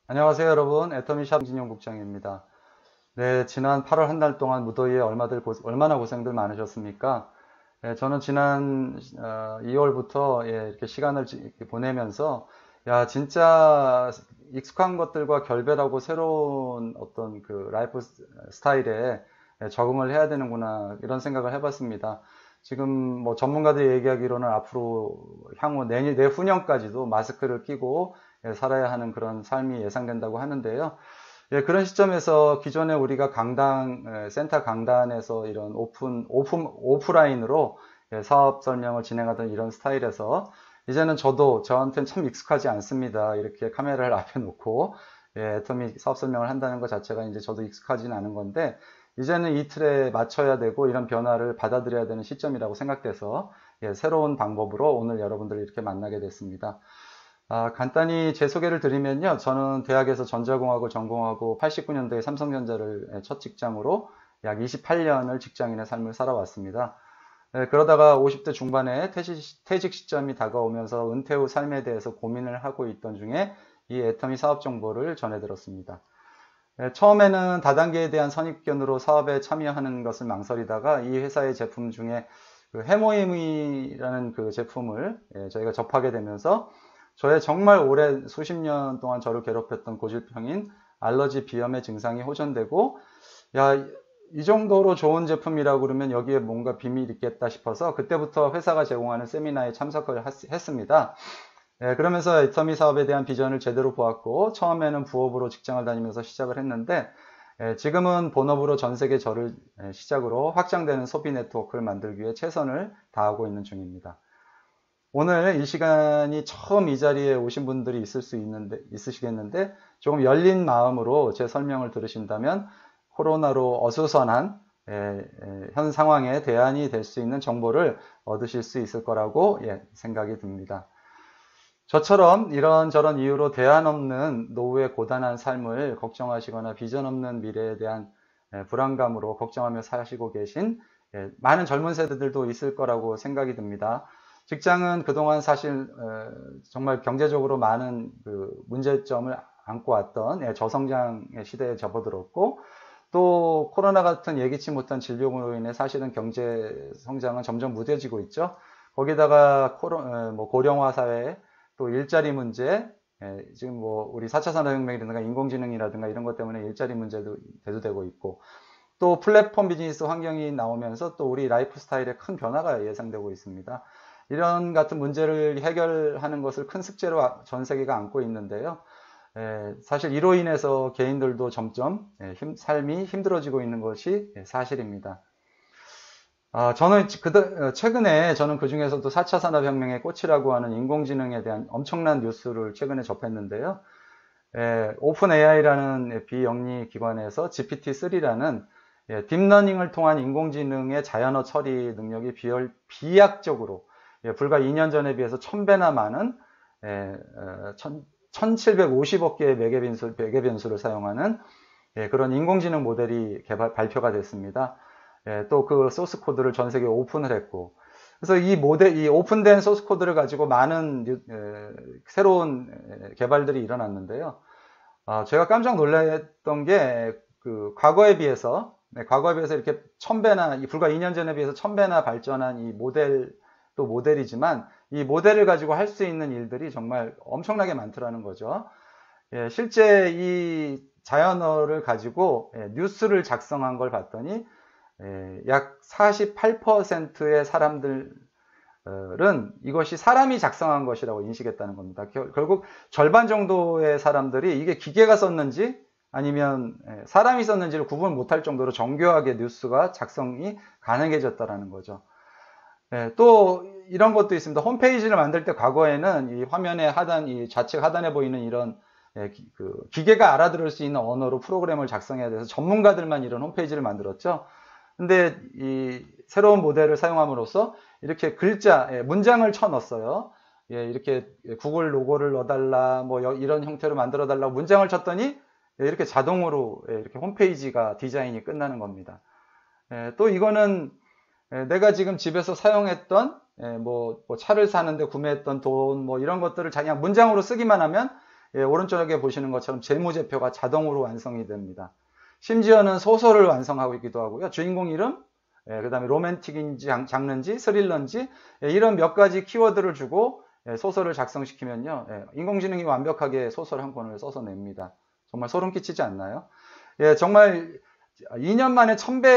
안녕하세요, 여러분. 애터미 샵 진용 국장입니다. 네, 지난 8월 한 달 동안 무더위에 얼마나 고생들 많으셨습니까? 네, 저는 지난 2월부터 이렇게 시간을 이렇게 보내면서 야, 진짜 익숙한 것들과 결별하고 새로운 어떤 그 라이프 스타일에 적응을 해야 되는구나 이런 생각을 해봤습니다. 지금 뭐 전문가들이 얘기하기로는 앞으로 향후 내후년까지도 마스크를 끼고 살아야 하는 그런 삶이 예상된다고 하는데요. 그런 시점에서 기존에 우리가 센터 강단에서 이런 오프라인으로 사업 설명을 진행하던 이런 스타일에서 이제는 저한테는 참 익숙하지 않습니다. 이렇게 카메라를 앞에 놓고 애터미 사업 설명을 한다는 것 자체가 이제 저도 익숙하지는 않은 건데 이제는 이 틀에 맞춰야 되고 이런 변화를 받아들여야 되는 시점이라고 생각돼서 새로운 방법으로 오늘 여러분들 이렇게 만나게 됐습니다. 간단히 제 소개를 드리면요. 저는 대학에서 전자공학을 전공하고 89년도에 삼성전자를 첫 직장으로 약 28년을 직장인의 삶을 살아왔습니다. 그러다가 50대 중반에 퇴직 시점이 다가오면서 은퇴 후 삶에 대해서 고민을 하고 있던 중에 이 애터미 사업 정보를 전해 들었습니다. 처음에는 다단계에 대한 선입견으로 사업에 참여하는 것을 망설이다가 이 회사의 제품 중에 그 해모임이라는 그 제품을 저희가 접하게 되면서 저의 정말 오래 수십 년 동안 저를 괴롭혔던 고질병인 알러지 비염의 증상이 호전되고 야, 이 정도로 좋은 제품이라고 그러면 여기에 뭔가 비밀이 있겠다 싶어서 그때부터 회사가 제공하는 세미나에 참석을 했습니다. 그러면서 애터미 사업에 대한 비전을 제대로 보았고 처음에는 부업으로 직장을 다니면서 시작을 했는데 지금은 본업으로 전 세계 저를 시작으로 확장되는 소비 네트워크를 만들기 위해 최선을 다하고 있는 중입니다. 오늘 이 시간이 처음 이 자리에 오신 분들이 있으시겠는데 조금 열린 마음으로 제 설명을 들으신다면 코로나로 어수선한 현 상황에 대안이 될 수 있는 정보를 얻으실 수 있을 거라고 생각이 듭니다. 저처럼 이런저런 이유로 대안 없는 노후의 고단한 삶을 걱정하시거나 비전 없는 미래에 대한 불안감으로 걱정하며 사시고 계신 많은 젊은 세대들도 있을 거라고 생각이 듭니다. 직장은 그동안 사실 정말 경제적으로 많은 그 문제점을 안고 왔던 저성장의 시대에 접어들었고 또 코로나 같은 예기치 못한 질병으로 인해 사실은 경제 성장은 점점 무뎌지고 있죠. 거기다가 고령화 사회 또 일자리 문제 지금 뭐 우리 4차 산업혁명이라든가 인공지능이라든가 이런 것 때문에 일자리 문제도 대두되고 있고 또 플랫폼 비즈니스 환경이 나오면서 또 우리 라이프 스타일에 큰 변화가 예상되고 있습니다. 이런 같은 문제를 해결하는 것을 큰 숙제로 전 세계가 안고 있는데요. 사실 이로 인해서 개인들도 점점 삶이 힘들어지고 있는 것이 사실입니다. 최근에 저는 그 중에서도 4차 산업혁명의 꽃이라고 하는 인공지능에 대한 엄청난 뉴스를 최근에 접했는데요. 오픈 AI라는 비영리 기관에서 GPT-3라는 딥러닝을 통한 인공지능의 자연어 처리 능력이 비약적으로 불과 2년 전에 비해서 1000배나 많은 1750억 개의 매개 변수를 사용하는 그런 인공지능 모델이 발표가 됐습니다. 또 그 소스 코드를 전 세계에 오픈을 했고 그래서 이 오픈된 소스 코드를 가지고 많은 새로운 개발들이 일어났는데요. 제가 깜짝 놀랐던 게 그 과거에 비해서 이렇게 1000배나 불과 2년 전에 비해서 1000배나 발전한 이 또 모델이지만 이 모델을 가지고 할 수 있는 일들이 정말 엄청나게 많더라는 거죠. 실제 이 자연어를 가지고 뉴스를 작성한 걸 봤더니 약 48%의 사람들은 이것이 사람이 작성한 것이라고 인식했다는 겁니다. 결국 절반 정도의 사람들이 이게 기계가 썼는지 아니면 사람이 썼는지를 구분 못할 정도로 정교하게 뉴스가 작성이 가능해졌다는 거죠. 또 이런 것도 있습니다. 홈페이지를 만들 때 과거에는 이 화면의 이 좌측 하단에 보이는 이런 기계가 알아들을 수 있는 언어로 프로그램을 작성해야 돼서 전문가들만 이런 홈페이지를 만들었죠. 근데 이 새로운 모델을 사용함으로써 이렇게 문장을 쳐 넣었어요. 이렇게 구글 로고를 넣어달라, 뭐 이런 형태로 만들어달라고 문장을 쳤더니 이렇게 자동으로 이렇게 홈페이지가 디자인이 끝나는 겁니다. 또 이거는 내가 지금 집에서 사용했던 뭐 차를 사는데 구매했던 돈 뭐 이런 것들을 그냥 문장으로 쓰기만 하면 오른쪽에 보시는 것처럼 재무제표가 자동으로 완성이 됩니다. 심지어는 소설을 완성하고 있기도 하고요. 주인공 이름, 그 다음에 로맨틱인지 장르인지 스릴러인지 이런 몇 가지 키워드를 주고 소설을 작성시키면요. 인공지능이 완벽하게 소설 한 권을 써서 냅니다. 정말 소름 끼치지 않나요? 정말 2년 만에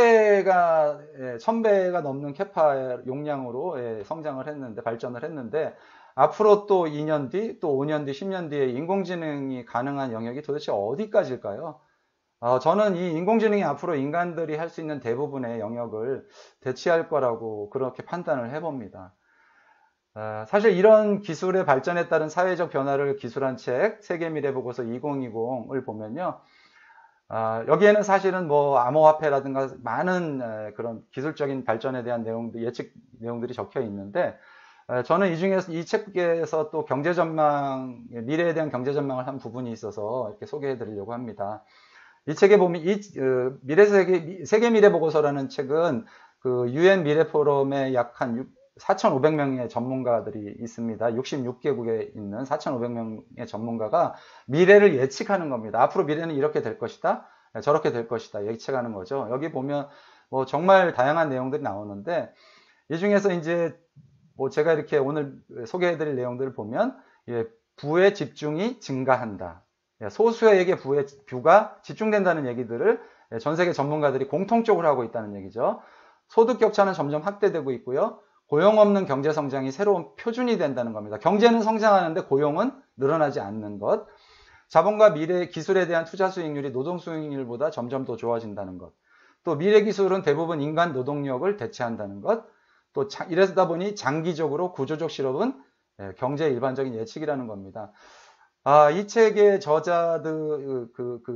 1000배가 넘는 캐파 용량으로 성장을 했는데, 발전을 했는데, 앞으로 또 2년 뒤, 또 5년 뒤, 10년 뒤에 인공지능이 가능한 영역이 도대체 어디까지일까요? 저는 이 인공지능이 앞으로 인간들이 할 수 있는 대부분의 영역을 대체할 거라고 그렇게 판단을 해봅니다. 사실 이런 기술의 발전에 따른 사회적 변화를 기술한 책, 세계미래보고서 2020을 보면요. 여기에는 사실은 뭐 암호화폐라든가 많은 그런 기술적인 발전에 대한 내용들, 예측 내용들이 적혀 있는데, 저는 이 중에서 이 책에서 또 경제 전망, 미래에 대한 경제 전망을 한 부분이 있어서 이렇게 소개해 드리려고 합니다. 이 책에 보면 세계 미래 보고서라는 책은 그 UN 미래 포럼에 약 한 4,500명의 전문가들이 있습니다. 66개국에 있는 4,500명의 전문가가 미래를 예측하는 겁니다. 앞으로 미래는 이렇게 될 것이다, 저렇게 될 것이다 예측하는 거죠. 여기 보면 뭐 정말 다양한 내용들이 나오는데, 이 중에서 이제 뭐 제가 이렇게 오늘 소개해드릴 내용들을 보면, 부의 집중이 증가한다. 소수에게 부가 집중된다는 얘기들을 전 세계 전문가들이 공통적으로 하고 있다는 얘기죠. 소득 격차는 점점 확대되고 있고요. 고용 없는 경제 성장이 새로운 표준이 된다는 겁니다. 경제는 성장하는데 고용은 늘어나지 않는 것. 자본과 미래 기술에 대한 투자 수익률이 노동 수익률보다 점점 더 좋아진다는 것. 또 미래 기술은 대부분 인간 노동력을 대체한다는 것. 또 이러다 보니 장기적으로 구조적 실업은 경제의 일반적인 예측이라는 겁니다. 이 책의 저자들,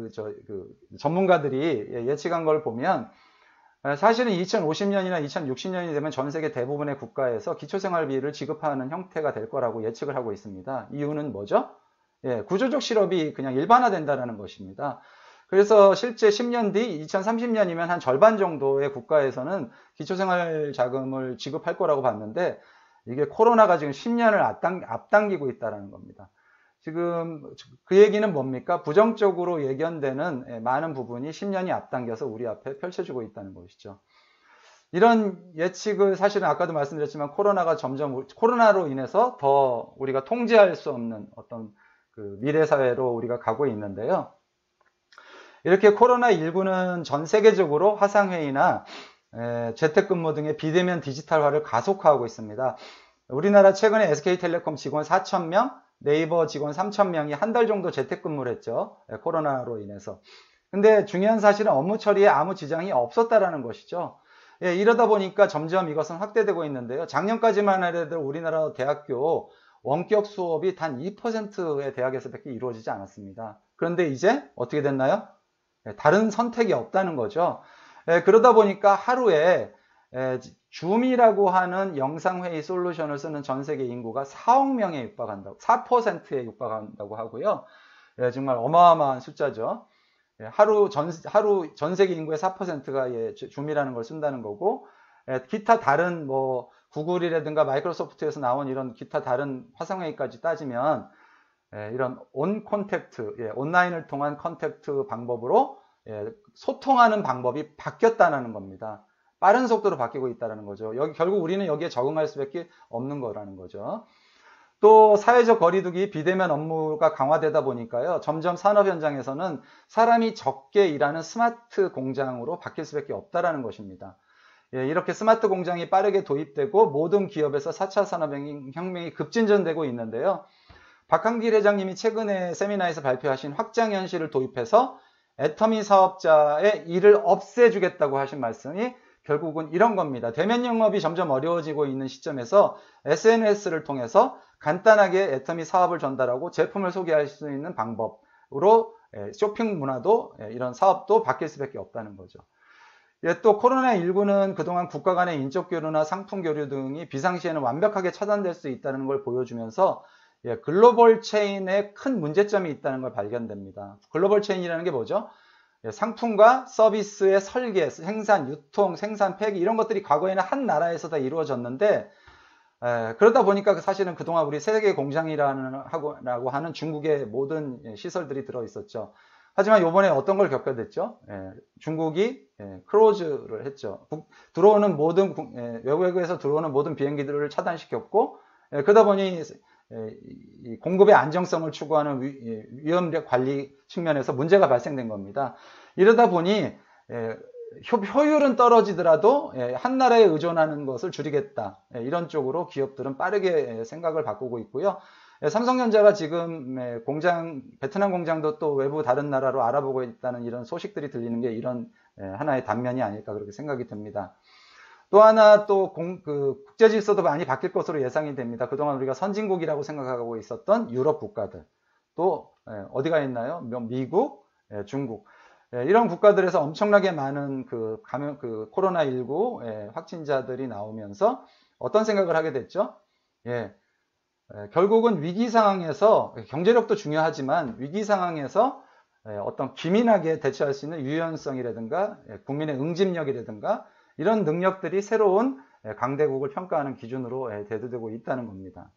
전문가들이 예측한 걸 보면, 사실은 2050년이나 2060년이 되면 전 세계 대부분의 국가에서 기초생활비를 지급하는 형태가 될 거라고 예측을 하고 있습니다. 이유는 뭐죠? 구조적 실업이 그냥 일반화된다는 것입니다. 그래서 실제 10년 뒤 2030년이면 한 절반 정도의 국가에서는 기초생활 자금을 지급할 거라고 봤는데, 이게 코로나가 지금 10년을 앞당기고 있다는 겁니다. 지금 그 얘기는 뭡니까? 부정적으로 예견되는 많은 부분이 10년이 앞당겨서 우리 앞에 펼쳐지고 있다는 것이죠. 이런 예측을 사실은 아까도 말씀드렸지만 코로나로 인해서 더 우리가 통제할 수 없는 어떤 그 미래 사회로 우리가 가고 있는데요. 이렇게 코로나19는 전 세계적으로 화상회의나 재택근무 등의 비대면 디지털화를 가속화하고 있습니다. 우리나라 최근에 SK텔레콤 직원 4,000명, 네이버 직원 3,000명이 한 달 정도 재택근무를 했죠. 코로나로 인해서. 근데 중요한 사실은 업무 처리에 아무 지장이 없었다라는 것이죠. 이러다 보니까 점점 이것은 확대되고 있는데요. 작년까지만 해도 우리나라 대학교 원격 수업이 단 2%의 대학에서밖에 이루어지지 않았습니다. 그런데 이제 어떻게 됐나요? 다른 선택이 없다는 거죠. 그러다 보니까 하루에 줌이라고 하는 영상회의 솔루션을 쓰는 전 세계 인구가 4억 명에 육박한다고, 4%에 육박한다고 하고요. 정말 어마어마한 숫자죠. 하루 전 세계 인구의 4%가 줌이라는 걸 쓴다는 거고, 기타 다른 뭐 구글이라든가 마이크로소프트에서 나온 이런 기타 다른 화상회의까지 따지면 이런 온라인을 통한 컨택트 방법으로 소통하는 방법이 바뀌었다는 겁니다. 빠른 속도로 바뀌고 있다는 거죠. 결국 우리는 여기에 적응할 수밖에 없는 거라는 거죠. 또 사회적 거리두기, 비대면 업무가 강화되다 보니까요. 점점 산업 현장에서는 사람이 적게 일하는 스마트 공장으로 바뀔 수밖에 없다는 것입니다. 이렇게 스마트 공장이 빠르게 도입되고 모든 기업에서 4차 산업혁명이 급진전되고 있는데요. 박항길 회장님이 최근에 세미나에서 발표하신 확장현실을 도입해서 애터미 사업자의 일을 없애주겠다고 하신 말씀이 결국은 이런 겁니다. 대면 영업이 점점 어려워지고 있는 시점에서 SNS를 통해서 간단하게 애터미 사업을 전달하고 제품을 소개할 수 있는 방법으로 쇼핑 문화도 이런 사업도 바뀔 수밖에 없다는 거죠. 또 코로나19는 그동안 국가 간의 인적 교류나 상품 교류 등이 비상시에는 완벽하게 차단될 수 있다는 걸 보여주면서 글로벌 체인에 큰 문제점이 있다는 걸 발견됩니다. 글로벌 체인이라는 게 뭐죠? 상품과 서비스의 설계, 생산, 유통, 생산, 폐기 이런 것들이 과거에는 한 나라에서 다 이루어졌는데 그러다 보니까 사실은 그동안 우리 세계 공장이라고 하는 중국의 모든 시설들이 들어 있었죠. 하지만 요번에 어떤 걸 겪게 됐죠? 중국이 클로즈를 했죠. 들어오는 모든 외국에서 들어오는 모든 비행기들을 차단시켰고, 그러다 보니 이 공급의 안정성을 추구하는 위험 관리 측면에서 문제가 발생된 겁니다. 이러다 보니 효율은 떨어지더라도 한 나라에 의존하는 것을 줄이겠다, 이런 쪽으로 기업들은 빠르게 생각을 바꾸고 있고요. 삼성전자가 지금 베트남 공장도 또 외부 다른 나라로 알아보고 있다는 이런 소식들이 들리는 게 이런 하나의 단면이 아닐까 그렇게 생각이 듭니다. 또 하나 또 국제 질서도 많이 바뀔 것으로 예상이 됩니다. 그동안 우리가 선진국이라고 생각하고 있었던 유럽 국가들, 또 어디가 있나요? 미국, 중국, 이런 국가들에서 엄청나게 많은 코로나19 확진자들이 나오면서 어떤 생각을 하게 됐죠? 결국은 위기 상황에서 경제력도 중요하지만 위기 상황에서 어떤 기민하게 대처할 수 있는 유연성이라든가 국민의 응집력이라든가 이런 능력들이 새로운 강대국을 평가하는 기준으로 대두되고 있다는 겁니다.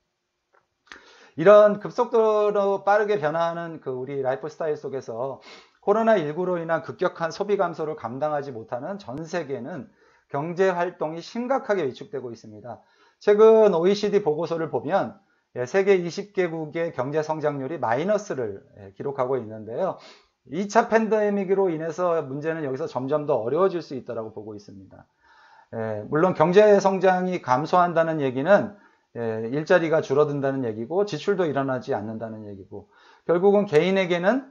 이런 급속도로 빠르게 변화하는 우리 라이프 스타일 속에서 코로나19로 인한 급격한 소비 감소를 감당하지 못하는 전 세계는 경제 활동이 심각하게 위축되고 있습니다. 최근 OECD 보고서를 보면 세계 20개국의 경제 성장률이 마이너스를 기록하고 있는데요. 2차 팬데믹으로 인해서 문제는 여기서 점점 더 어려워질 수 있다고 보고 있습니다. 물론 경제 성장이 감소한다는 얘기는 일자리가 줄어든다는 얘기고 지출도 일어나지 않는다는 얘기고, 결국은 개인에게는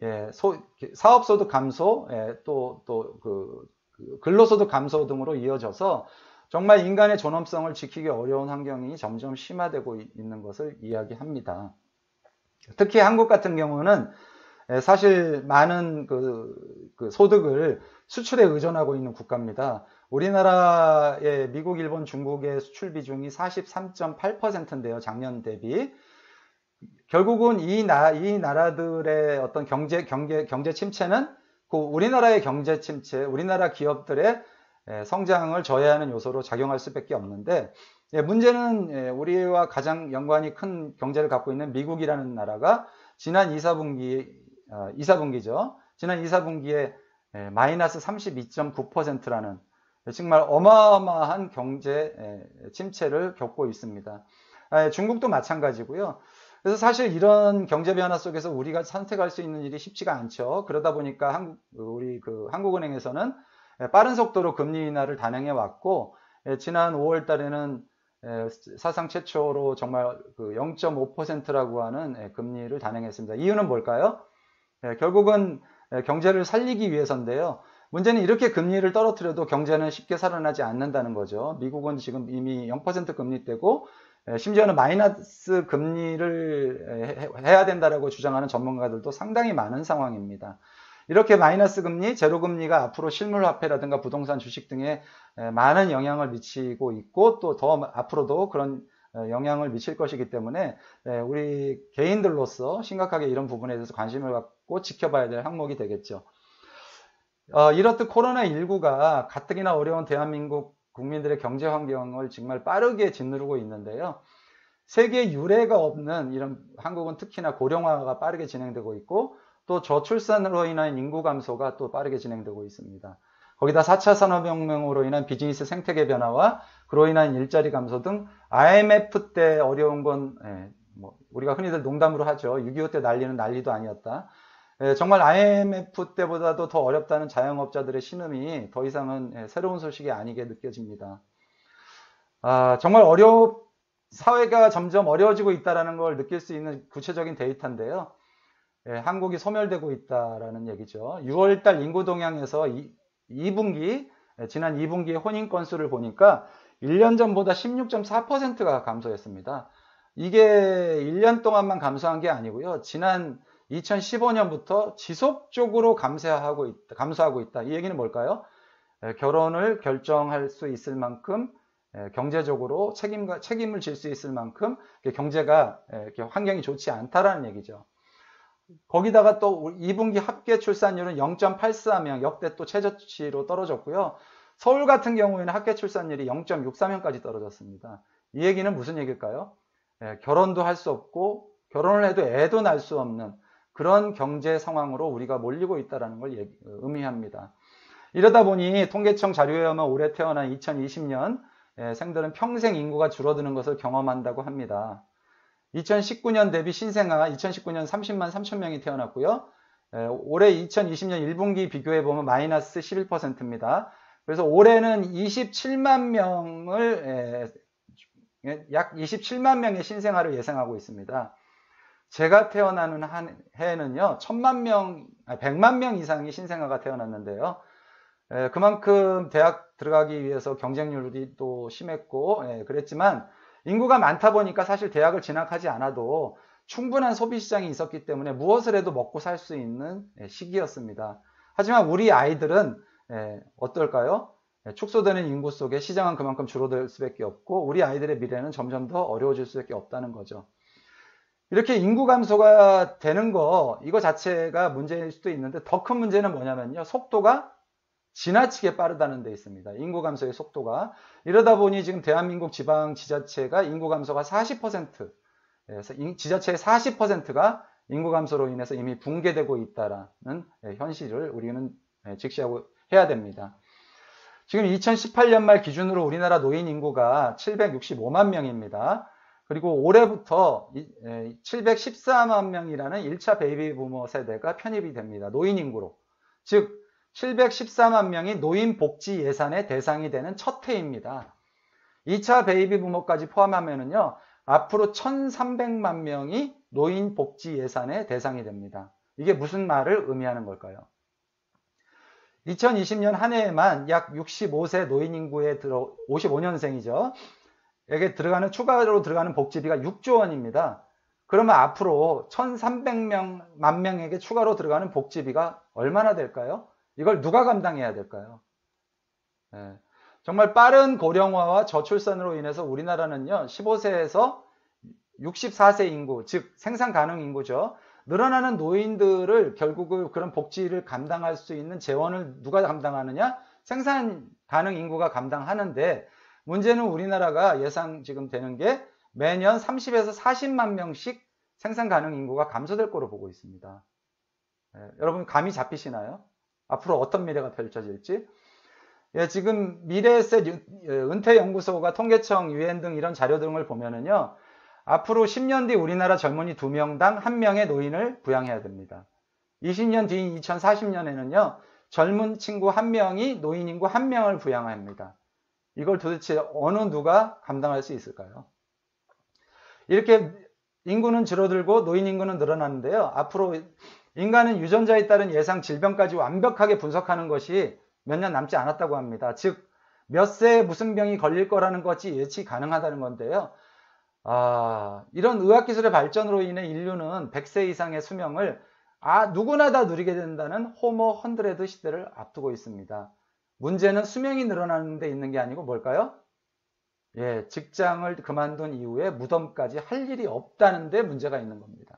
사업소득 감소, 또 근로소득 감소 등으로 이어져서 정말 인간의 존엄성을 지키기 어려운 환경이 점점 심화되고 있는 것을 이야기합니다. 특히 한국 같은 경우는 사실 많은 소득을 수출에 의존하고 있는 국가입니다. 우리나라의 미국, 일본, 중국의 수출 비중이 43.8%인데요. 작년 대비. 결국은 이 나라들의 어떤 경제 침체는 우리나라의 경제 침체, 우리나라 기업들의 성장을 저해하는 요소로 작용할 수밖에 없는데, 문제는 우리와 가장 연관이 큰 경제를 갖고 있는 미국이라는 나라가 지난 2사분기죠. 지난 2사분기에 마이너스 32.9%라는 정말 어마어마한 경제 침체를 겪고 있습니다. 중국도 마찬가지고요. 그래서 사실 이런 경제 변화 속에서 우리가 선택할 수 있는 일이 쉽지가 않죠. 그러다 보니까 우리 한국은행에서는 빠른 속도로 금리 인하를 단행해 왔고, 지난 5월 달에는 사상 최초로 정말 0.5%라고 하는 금리를 단행했습니다. 이유는 뭘까요? 결국은 경제를 살리기 위해서인데요. 문제는 이렇게 금리를 떨어뜨려도 경제는 쉽게 살아나지 않는다는 거죠. 미국은 지금 이미 0% 금리대고 심지어는 마이너스 금리를 해야 된다라고 주장하는 전문가들도 상당히 많은 상황입니다. 이렇게 마이너스 금리, 제로 금리가 앞으로 실물 화폐라든가 부동산 주식 등에 많은 영향을 미치고 있고, 또 더 앞으로도 그런 영향을 미칠 것이기 때문에 우리 개인들로서 심각하게 이런 부분에 대해서 관심을 갖고 지켜봐야 될 항목이 되겠죠. 이렇듯 코로나19가 가뜩이나 어려운 대한민국 국민들의 경제 환경을 정말 빠르게 짓누르고 있는데요. 세계 유례가 없는 이런 한국은 특히나 고령화가 빠르게 진행되고 있고, 또 저출산으로 인한 인구 감소가 또 빠르게 진행되고 있습니다. 거기다 4차 산업혁명으로 인한 비즈니스 생태계 변화와 그로 인한 일자리 감소 등 IMF 때 어려운 건 우리가 흔히들 농담으로 하죠. 6.25 때 난리는 난리도 아니었다. 정말 IMF 때보다도 더 어렵다는 자영업자들의 신음이 더 이상은 새로운 소식이 아니게 느껴집니다. 정말 사회가 점점 어려워지고 있다는 걸 느낄 수 있는 구체적인 데이터인데요. 한국이 소멸되고 있다라는 얘기죠. 6월달 인구 동향에서 지난 2분기의 혼인 건수를 보니까 1년 전보다 16.4%가 감소했습니다. 이게 1년 동안만 감소한 게 아니고요. 지난 2015년부터 지속적으로 감소하고 있다. 이 얘기는 뭘까요? 결혼을 결정할 수 있을 만큼 경제적으로 책임을 질 수 있을 만큼 경제가 환경이 좋지 않다라는 얘기죠. 거기다가 또 2분기 합계 출산율은 0.84명, 역대 또 최저치로 떨어졌고요. 서울 같은 경우에는 합계 출산율이 0.63명까지 떨어졌습니다. 이 얘기는 무슨 얘기일까요? 결혼도 할 수 없고 결혼을 해도 애도 낳을 수 없는 그런 경제 상황으로 우리가 몰리고 있다는 걸 의미합니다. 이러다 보니 통계청 자료에 의하면 올해 태어난 2020년 생들은 평생 인구가 줄어드는 것을 경험한다고 합니다. 2019년 대비 신생아 2019년 30만 3천 명이 태어났고요. 올해 2020년 1분기 비교해 보면 마이너스 11%입니다. 그래서 올해는 27만 명을 약 27만 명의 신생아를 예상하고 있습니다. 제가 태어나는 한 해에는요, 100만 명 이상의 신생아가 태어났는데요. 그만큼 대학 들어가기 위해서 경쟁률이 또 심했고, 그랬지만 인구가 많다 보니까 사실 대학을 진학하지 않아도 충분한 소비 시장이 있었기 때문에 무엇을 해도 먹고 살 수 있는 시기였습니다. 하지만 우리 아이들은 어떨까요? 축소되는 인구 속에 시장은 그만큼 줄어들 수밖에 없고 우리 아이들의 미래는 점점 더 어려워질 수밖에 없다는 거죠. 이렇게 인구 감소가 되는 거 이거 자체가 문제일 수도 있는데 더 큰 문제는 뭐냐면요. 속도가 지나치게 빠르다는 데 있습니다. 인구 감소의 속도가. 이러다 보니 지금 대한민국 지방 지자체가 인구 감소가 40%, 지자체의 40%가 인구 감소로 인해서 이미 붕괴되고 있다는 현실을 우리는 직시하고 해야 됩니다. 지금 2018년 말 기준으로 우리나라 노인 인구가 765만 명입니다. 그리고 올해부터 714만 명이라는 1차 베이비 부머 세대가 편입이 됩니다. 노인 인구로. 즉 714만 명이 노인 복지 예산의 대상이 되는 첫 해입니다. 2차 베이비 부머까지 포함하면은요, 앞으로 1,300만 명이 노인 복지 예산의 대상이 됩니다. 이게 무슨 말을 의미하는 걸까요? 2020년 한 해에만 약 65세 노인 인구에 55년생이죠. 에게 추가로 들어가는 복지비가 6조 원입니다. 그러면 앞으로 1,300만 명에게 추가로 들어가는 복지비가 얼마나 될까요? 이걸 누가 감당해야 될까요? 정말 빠른 고령화와 저출산으로 인해서 우리나라는요, 15세에서 64세 인구, 즉 생산 가능 인구죠. 늘어나는 노인들을 결국은 그런 복지를 감당할 수 있는 재원을 누가 감당하느냐? 생산 가능 인구가 감당하는데 문제는 우리나라가 예상 지금 되는 게 매년 30에서 40만 명씩 생산 가능 인구가 감소될 거로 보고 있습니다. 여러분 감이 잡히시나요? 앞으로 어떤 미래가 펼쳐질지? 지금 미래에셋 은퇴연구소가 통계청, 유엔 등 이런 자료 등을 보면은요, 앞으로 10년 뒤 우리나라 젊은이 2명당 1명의 노인을 부양해야 됩니다. 20년 뒤인 2040년에는요, 젊은 친구 1명이 노인 인구 1명을 부양합니다. 이걸 도대체 어느 누가 감당할 수 있을까요? 이렇게 인구는 줄어들고 노인 인구는 늘어나는데요. 앞으로 인간은 유전자에 따른 예상 질병까지 완벽하게 분석하는 것이 몇 년 남지 않았다고 합니다. 즉, 몇 세에 무슨 병이 걸릴 거라는 것이 예측 가능하다는 건데요. 이런 의학기술의 발전으로 인해 인류는 100세 이상의 수명을 누구나 다 누리게 된다는 호모 헌드레드 시대를 앞두고 있습니다. 문제는 수명이 늘어나는 데 있는 게 아니고 뭘까요? 직장을 그만둔 이후에 무덤까지 할 일이 없다는 데 문제가 있는 겁니다.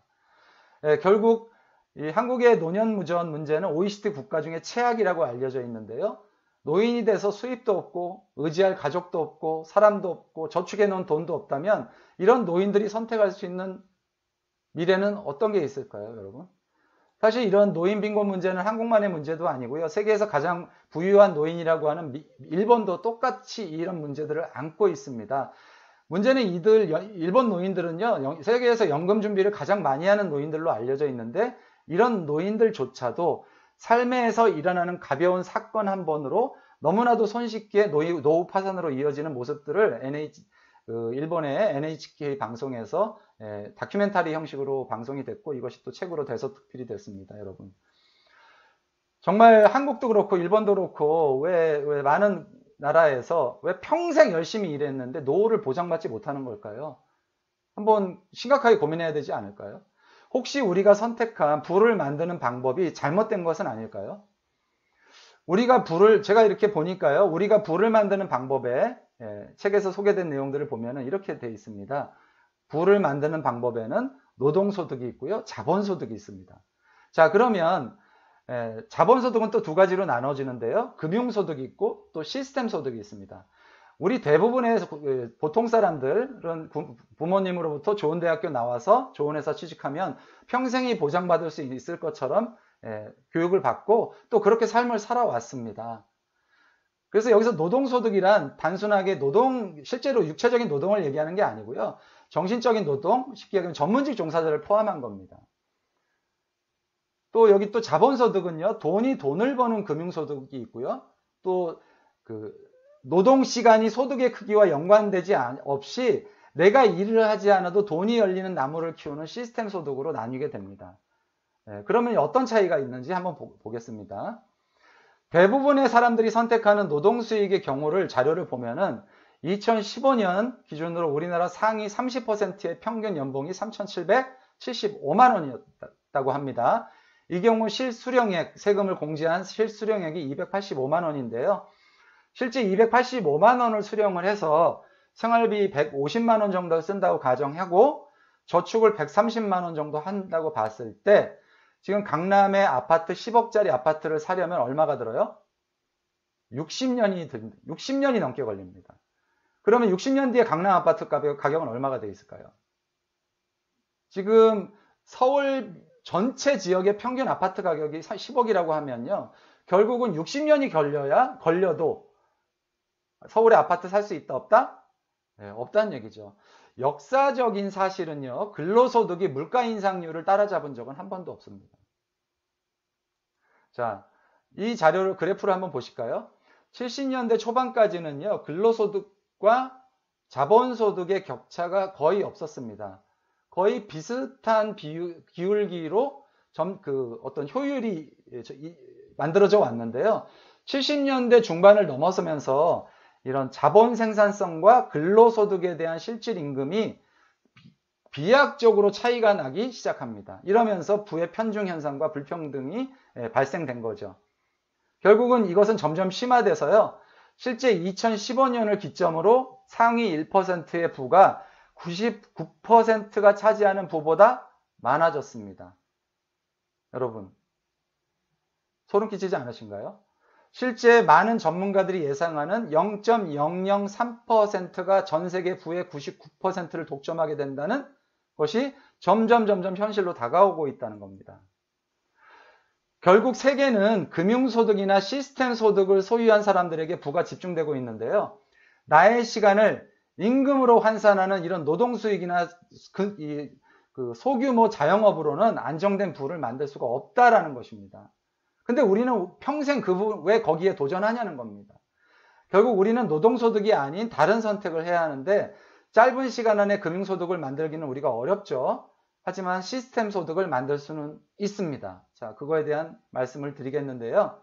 결국 이 한국의 노년무전 문제는 OECD 국가 중에 최악이라고 알려져 있는데요. 노인이 돼서 수입도 없고 의지할 가족도 없고 사람도 없고 저축해 놓은 돈도 없다면 이런 노인들이 선택할 수 있는 미래는 어떤 게 있을까요, 여러분? 사실 이런 노인 빈곤 문제는 한국만의 문제도 아니고요. 세계에서 가장 부유한 노인이라고 하는 일본도 똑같이 이런 문제들을 안고 있습니다. 문제는 일본 노인들은요, 세계에서 연금 준비를 가장 많이 하는 노인들로 알려져 있는데 이런 노인들조차도 삶에서 일어나는 가벼운 사건 한 번으로 너무나도 손쉽게 노후 파산으로 이어지는 모습들을 일본의 NHK 방송에서 다큐멘터리 형식으로 방송이 됐고 이것이 또 책으로 대서특필이 됐습니다, 여러분. 정말 한국도 그렇고 일본도 그렇고 왜 많은 나라에서 왜 평생 열심히 일했는데 노후를 보장받지 못하는 걸까요? 한번 심각하게 고민해야 되지 않을까요? 혹시 우리가 선택한 부를 만드는 방법이 잘못된 것은 아닐까요? 제가 이렇게 보니까요, 우리가 부를 만드는 방법에 책에서 소개된 내용들을 보면은 이렇게 되어 있습니다. 부를 만드는 방법에는 노동소득이 있고요, 자본소득이 있습니다. 자, 그러면 자본소득은 또 두 가지로 나눠지는데요. 금융소득이 있고 또 시스템소득이 있습니다. 우리 대부분의 보통 사람들은 부모님으로부터 좋은 대학교 나와서 좋은 회사 취직하면 평생이 보장받을 수 있을 것처럼 교육을 받고 또 그렇게 삶을 살아왔습니다. 그래서 여기서 노동소득이란 단순하게 실제로 육체적인 노동을 얘기하는 게 아니고요. 정신적인 노동, 쉽게 얘기하면 전문직 종사자를 포함한 겁니다. 또 여기 또 자본소득은요, 돈을 버는 금융소득이 있고요. 또 노동시간이 소득의 크기와 연관되지 없이 내가 일을 하지 않아도 돈이 열리는 나무를 키우는 시스템 소득으로 나뉘게 됩니다. 그러면 어떤 차이가 있는지 한번 보겠습니다. 대부분의 사람들이 선택하는 노동수익의 경우를 자료를 보면은 2015년 기준으로 우리나라 상위 30%의 평균 연봉이 3,775만 원이었다고 합니다. 이 경우 실수령액, 세금을 공제한 실수령액이 285만 원인데요. 실제 285만 원을 수령을 해서 생활비 150만 원 정도 쓴다고 가정하고 저축을 130만 원 정도 한다고 봤을 때 지금 강남의 아파트 10억짜리 아파트를 사려면 얼마가 들어요? 60년이 넘게 걸립니다. 그러면 60년 뒤에 강남 아파트 가격은 얼마가 되어 있을까요? 지금 서울 전체 지역의 평균 아파트 가격이 10억이라고 하면요. 결국은 60년이 걸려도 서울의 아파트 살 수 있다, 없다? 네, 없다는 얘기죠. 역사적인 사실은요. 근로소득이 물가 인상률을 따라잡은 적은 한 번도 없습니다. 자, 이 자료를 그래프를 한번 보실까요? 70년대 초반까지는요. 근로소득과 자본소득의 격차가 거의 없었습니다. 거의 비슷한 기울기로 어떤 효율이 만들어져 왔는데요. 70년대 중반을 넘어서면서 이런 자본 생산성과 근로소득에 대한 실질 임금이 비약적으로 차이가 나기 시작합니다. 이러면서 부의 편중 현상과 불평등이 발생된 거죠. 결국은 이것은 점점 심화돼서요. 실제 2015년을 기점으로 상위 1%의 부가 99%가 차지하는 부보다 많아졌습니다. 여러분, 소름 끼치지 않으신가요? 실제 많은 전문가들이 예상하는 0.003%가 전 세계 부의 99%를 독점하게 된다는 것이 점점 현실로 다가오고 있다는 겁니다. 결국 세계는 금융소득이나 시스템 소득을 소유한 사람들에게 부가 집중되고 있는데요. 나의 시간을 임금으로 환산하는 이런 노동수익이나 소규모 자영업으로는 안정된 부를 만들 수가 없다라는 것입니다. 근데 우리는 평생 왜 거기에 도전하냐는 겁니다. 결국 우리는 노동소득이 아닌 다른 선택을 해야 하는데 짧은 시간 안에 금융소득을 만들기는 우리가 어렵죠. 하지만 시스템 소득을 만들 수는 있습니다. 자, 그거에 대한 말씀을 드리겠는데요.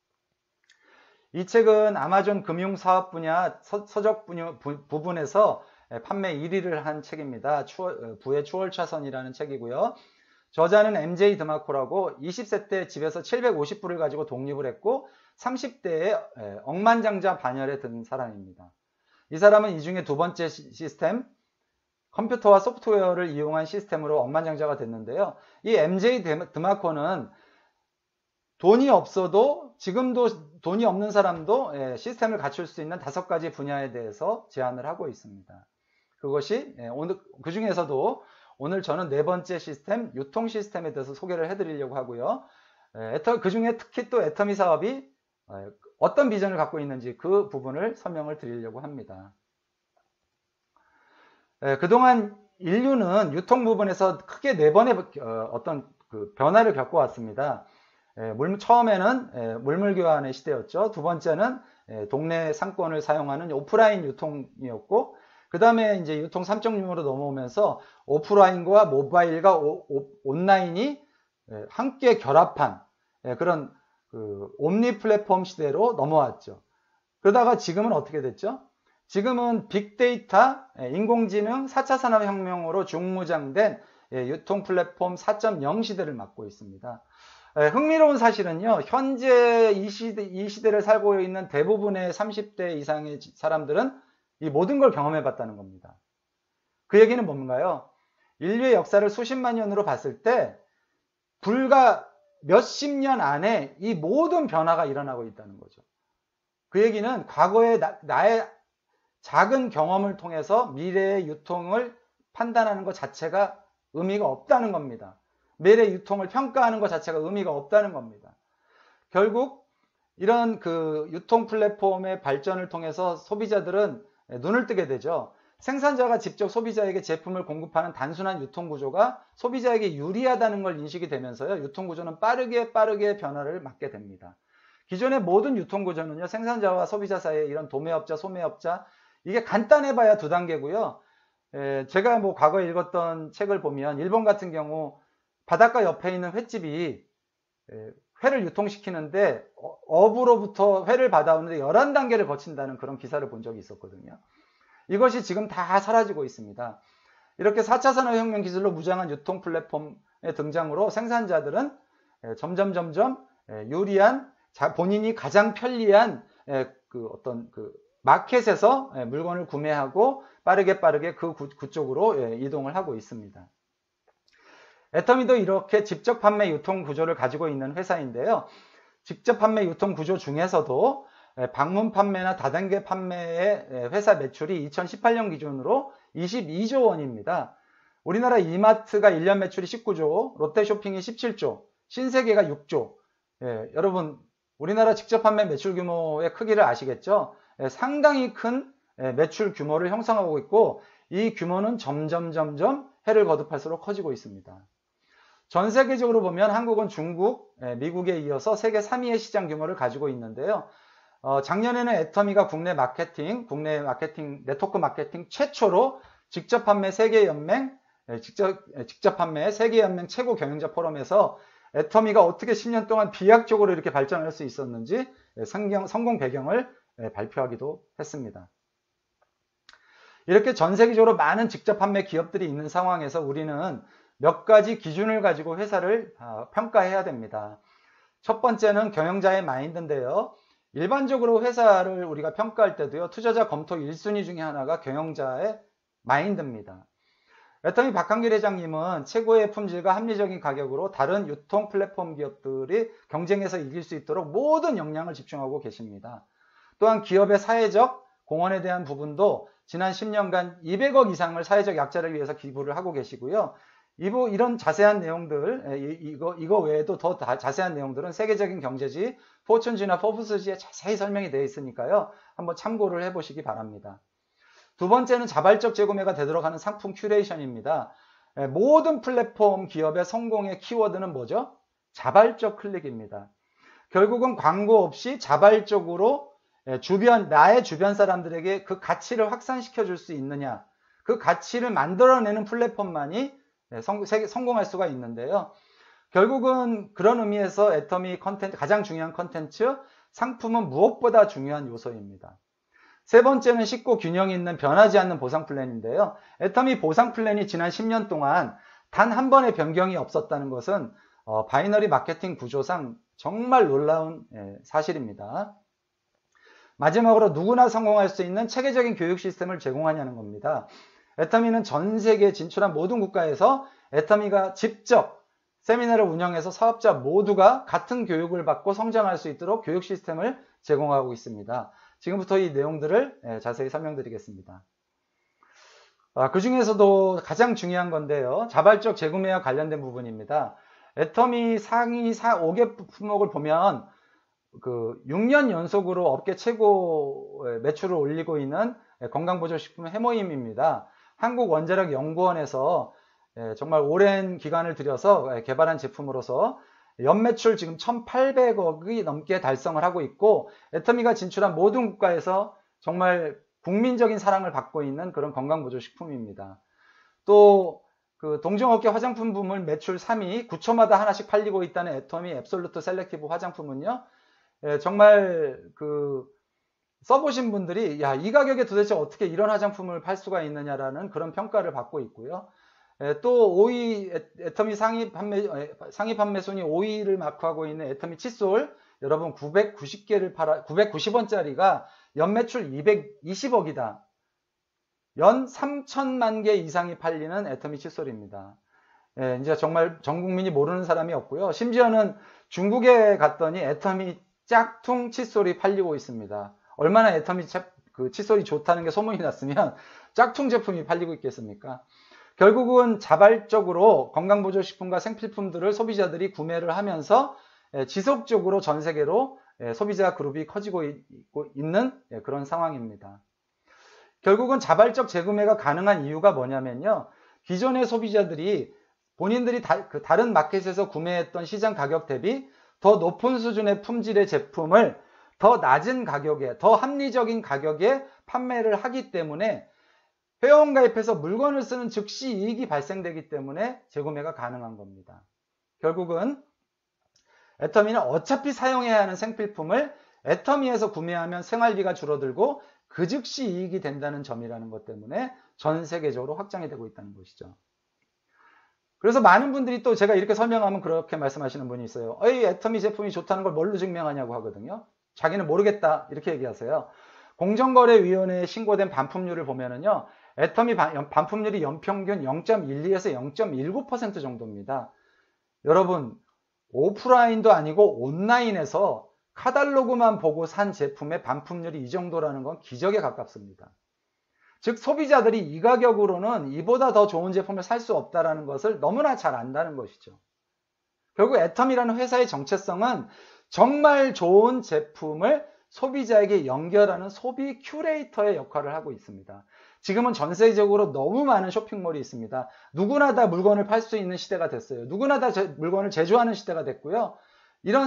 이 책은 아마존 금융사업 분야 서적 부분에서 판매 1위를 한 책입니다. 부의 추월차선이라는 책이고요. 저자는 MJ 드마코라고 20세 때 집에서 750불을 가지고 독립을 했고 30대에 억만장자 반열에 든 사람입니다. 이 사람은 이 중에 두 번째 시스템, 컴퓨터와 소프트웨어를 이용한 시스템으로 억만장자가 됐는데요. 이 MJ 드마코는 돈이 없어도 지금도 돈이 없는 사람도 시스템을 갖출 수 있는 5가지 분야에 대해서 제안을 하고 있습니다. 그것이 그 중에서도 오늘 저는 네 번째 시스템, 유통 시스템에 대해서 소개를 해드리려고 하고요. 그 중에 특히 또 애터미 사업이 어떤 비전을 갖고 있는지 그 부분을 설명을 드리려고 합니다. 그동안 인류는 유통 부분에서 크게 4번의 어떤 변화를 겪어왔습니다. 처음에는 물물 교환의 시대였죠. 두 번째는 동네 상권을 사용하는 오프라인 유통이었고, 그 다음에 이제 유통 3.0으로 넘어오면서 오프라인과 모바일과 온라인이 함께 결합한 그런 옴니 플랫폼 시대로 넘어왔죠. 그러다가 지금은 어떻게 됐죠? 지금은 빅데이터, 인공지능, 4차 산업혁명으로 중무장된 유통 플랫폼 4.0 시대를 맞고 있습니다. 흥미로운 사실은요, 현재 이 시대를 살고 있는 대부분의 30대 이상의 사람들은 이 모든 걸 경험해 봤다는 겁니다. 그 얘기는 뭔가요? 인류의 역사를 수십만 년으로 봤을 때 불과 몇십 년 안에 이 모든 변화가 일어나고 있다는 거죠. 그 얘기는 과거에 나의 작은 경험을 통해서 미래의 유통을 판단하는 것 자체가 의미가 없다는 겁니다. 미래의 유통을 평가하는 것 자체가 의미가 없다는 겁니다. 결국 이런 그 유통 플랫폼의 발전을 통해서 소비자들은 눈을 뜨게 되죠. 생산자가 직접 소비자에게 제품을 공급하는 단순한 유통 구조가 소비자에게 유리하다는 걸 인식이 되면서요. 유통 구조는 빠르게 변화를 맞게 됩니다. 기존의 모든 유통 구조는요. 생산자와 소비자 사이에 이런 도매업자, 소매업자 이게 간단해봐야 두 단계고요. 제가 뭐 과거에 읽었던 책을 보면 일본 같은 경우 바닷가 옆에 있는 횟집이 회를 유통시키는데 업으로부터 회를 받아오는데 11단계를 거친다는 그런 기사를 본 적이 있었거든요. 이것이 지금 다 사라지고 있습니다. 이렇게 4차 산업혁명 기술로 무장한 유통 플랫폼의 등장으로 생산자들은 점점 유리한 본인이 가장 편리한 그 어떤 그 마켓에서 물건을 구매하고 빠르게 그 쪽으로 이동을 하고 있습니다. 애터미도 이렇게 직접 판매 유통 구조를 가지고 있는 회사인데요. 직접 판매 유통 구조 중에서도 방문 판매나 다단계 판매의 회사 매출이 2018년 기준으로 22조 원입니다. 우리나라 이마트가 1년 매출이 19조, 롯데쇼핑이 17조, 신세계가 6조. 여러분 우리나라 직접 판매 매출 규모의 크기를 아시겠죠? 상당히 큰 매출 규모를 형성하고 있고 이 규모는 점점 해를 거듭할수록 커지고 있습니다. 전 세계적으로 보면 한국은 중국, 미국에 이어서 세계 3위의 시장 규모를 가지고 있는데요. 작년에는 애터미가 국내 네트워크 마케팅 최초로 직접 판매 세계연맹, 직접 판매 세계연맹 최고 경영자 포럼에서 애터미가 어떻게 10년 동안 비약적으로 이렇게 발전할 수 있었는지 성공 배경을 발표하기도 했습니다. 이렇게 전 세계적으로 많은 직접 판매 기업들이 있는 상황에서 우리는 몇 가지 기준을 가지고 회사를 평가해야 됩니다. 첫 번째는 경영자의 마인드인데요. 일반적으로 회사를 우리가 평가할 때도요. 투자자 검토 1순위 중에 하나가 경영자의 마인드입니다. 애터미 박한길 회장님은 최고의 품질과 합리적인 가격으로 다른 유통 플랫폼 기업들이 경쟁에서 이길 수 있도록 모든 역량을 집중하고 계십니다. 또한 기업의 사회적 공헌에 대한 부분도 지난 10년간 200억 이상을 사회적 약자를 위해서 기부를 하고 계시고요. 이런 자세한 내용들, 이거 외에도 더 자세한 내용들은 세계적인 경제지, 포춘지나 포브스지에 자세히 설명이 되어 있으니까요. 한번 참고를 해보시기 바랍니다. 두 번째는 자발적 재구매가 되도록 하는 상품 큐레이션입니다. 모든 플랫폼 기업의 성공의 키워드는 뭐죠? 자발적 클릭입니다. 결국은 광고 없이 자발적으로 나의 주변 사람들에게 그 가치를 확산시켜 줄 수 있느냐, 그 가치를 만들어내는 플랫폼만이 성공할 수가 있는데요. 결국은 그런 의미에서 애터미 컨텐츠, 가장 중요한 컨텐츠, 상품은 무엇보다 중요한 요소입니다. 세 번째는 쉽고 균형 있는 변하지 않는 보상 플랜인데요. 애터미 보상 플랜이 지난 10년 동안 단 한 번의 변경이 없었다는 것은 바이너리 마케팅 구조상 정말 놀라운 사실입니다. 마지막으로 누구나 성공할 수 있는 체계적인 교육 시스템을 제공하냐는 겁니다. 애터미는 전 세계에 진출한 모든 국가에서 애터미가 직접 세미나를 운영해서 사업자 모두가 같은 교육을 받고 성장할 수 있도록 교육 시스템을 제공하고 있습니다. 지금부터 이 내용들을 자세히 설명드리겠습니다. 그 중에서도 가장 중요한 건데요. 자발적 재구매와 관련된 부분입니다. 애터미 상위 5개 품목을 보면 6년 연속으로 업계 최고 매출을 올리고 있는 건강보조식품 해모임입니다. 한국원자력연구원에서 정말 오랜 기간을 들여서 개발한 제품으로서 연매출 지금 1,800억이 넘게 달성을 하고 있고 애터미가 진출한 모든 국가에서 정말 국민적인 사랑을 받고 있는 그런 건강보조식품입니다. 또 동종업계 화장품 부문 매출 3위, 9초마다 하나씩 팔리고 있다는 애터미 앱솔루트 셀렉티브 화장품은요. 정말 써보신 분들이 이 가격에 도대체 어떻게 이런 화장품을 팔 수가 있느냐라는 그런 평가를 받고 있고요. 또 5위 애터미 상위 판매 순위 5위를 마크하고 있는 애터미 칫솔, 여러분 990원짜리가 연매출 220억이다. 연 3천만 개 이상이 팔리는 애터미 칫솔입니다. 이제 정말 전 국민이 모르는 사람이 없고요. 심지어는 중국에 갔더니 애터미 짝퉁 칫솔이 팔리고 있습니다. 얼마나 애터미 그 칫솔이 좋다는 게 소문이 났으면 짝퉁 제품이 팔리고 있겠습니까? 결국은 자발적으로 건강보조식품과 생필품들을 소비자들이 구매를 하면서 지속적으로 전 세계로 소비자 그룹이 커지고 있는 그런 상황입니다. 결국은 자발적 재구매가 가능한 이유가 뭐냐면요. 기존의 소비자들이 본인들이 다른 마켓에서 구매했던 시장 가격 대비 더 높은 수준의 품질의 제품을 더 낮은 가격에, 더 합리적인 가격에 판매를 하기 때문에 회원가입해서 물건을 쓰는 즉시 이익이 발생되기 때문에 재구매가 가능한 겁니다. 결국은 애터미는 어차피 사용해야 하는 생필품을 애터미에서 구매하면 생활비가 줄어들고 그 즉시 이익이 된다는 점이라는 것 때문에 전 세계적으로 확장이 되고 있다는 것이죠. 그래서 많은 분들이 또 제가 이렇게 설명하면 그렇게 말씀하시는 분이 있어요. 애터미 제품이 좋다는 걸 뭘로 증명하냐고 하거든요. 자기는 모르겠다 이렇게 얘기하세요. 공정거래위원회에 신고된 반품률을 보면은요. 애터미 반품률이 연평균 0.12에서 0.19% 정도입니다. 여러분 오프라인도 아니고 온라인에서 카탈로그만 보고 산 제품의 반품률이 이 정도라는 건 기적에 가깝습니다. 즉 소비자들이 이 가격으로는 이보다 더 좋은 제품을 살 수 없다는 것을 너무나 잘 안다는 것이죠. 결국 애터미라는 회사의 정체성은 정말 좋은 제품을 소비자에게 연결하는 소비 큐레이터의 역할을 하고 있습니다. 지금은 전 세계적으로 너무 많은 쇼핑몰이 있습니다. 누구나 다 물건을 팔 수 있는 시대가 됐어요. 누구나 다 물건을 제조하는 시대가 됐고요. 이런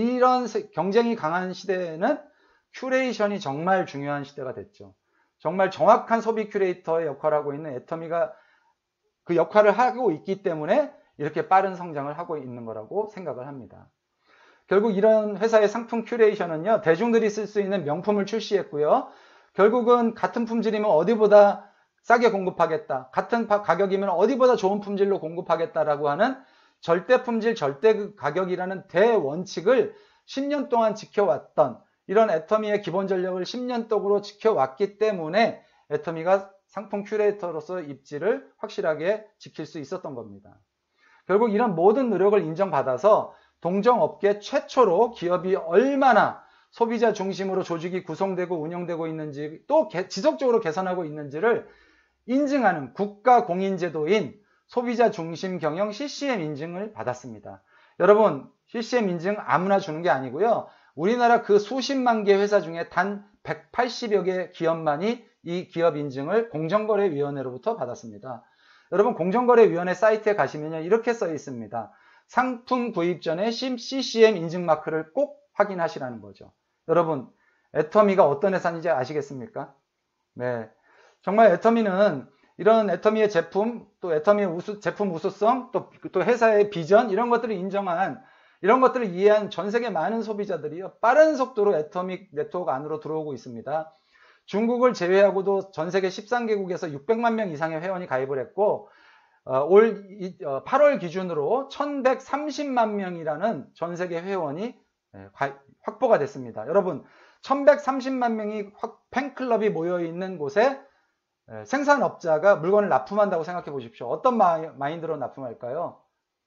경쟁이 강한 시대에는 큐레이션이 정말 중요한 시대가 됐죠. 정말 정확한 소비 큐레이터의 역할을 하고 있는 애터미가 그 역할을 하고 있기 때문에 이렇게 빠른 성장을 하고 있는 거라고 생각을 합니다. 결국 이런 회사의 상품 큐레이션은요, 대중들이 쓸 수 있는 명품을 출시했고요. 결국은 같은 품질이면 어디보다 싸게 공급하겠다. 같은 가격이면 어디보다 좋은 품질로 공급하겠다라고 하는 절대 품질, 절대 가격이라는 대원칙을 10년 동안 지켜왔던 이런 애터미의 기본 전력을 10년 동으로 지켜왔기 때문에 애터미가 상품 큐레이터로서 입지를 확실하게 지킬 수 있었던 겁니다. 결국 이런 모든 노력을 인정받아서 동종업계 최초로 기업이 얼마나 소비자 중심으로 조직이 구성되고 운영되고 있는지 또 지속적으로 개선하고 있는지를 인증하는 국가 공인제도인 소비자 중심 경영 CCM 인증을 받았습니다. 여러분 CCM 인증 아무나 주는 게 아니고요. 우리나라 그 수십만 개 회사 중에 단 180여 개 기업만이 이 기업 인증을 공정거래위원회로부터 받았습니다. 여러분 공정거래위원회 사이트에 가시면요. 이렇게 써 있습니다. 상품 구입 전에 CCM 인증 마크를 꼭 확인하시라는 거죠. 여러분 애터미가 어떤 회사인지 아시겠습니까? 네, 정말 애터미는 이런 애터미의 제품, 또 애터미의 제품 우수성, 또 회사의 비전 이런 것들을 인정한 이런 것들을 이해한 전 세계 많은 소비자들이요 빠른 속도로 애터미 네트워크 안으로 들어오고 있습니다. 중국을 제외하고도 전 세계 13개국에서 600만 명 이상의 회원이 가입을 했고 올 8월 기준으로 1130만 명이라는 전 세계 회원이 확보가 됐습니다. 여러분 1130만 명이 팬클럽이 모여있는 곳에 생산업자가 물건을 납품한다고 생각해 보십시오. 어떤 마인드로 납품할까요?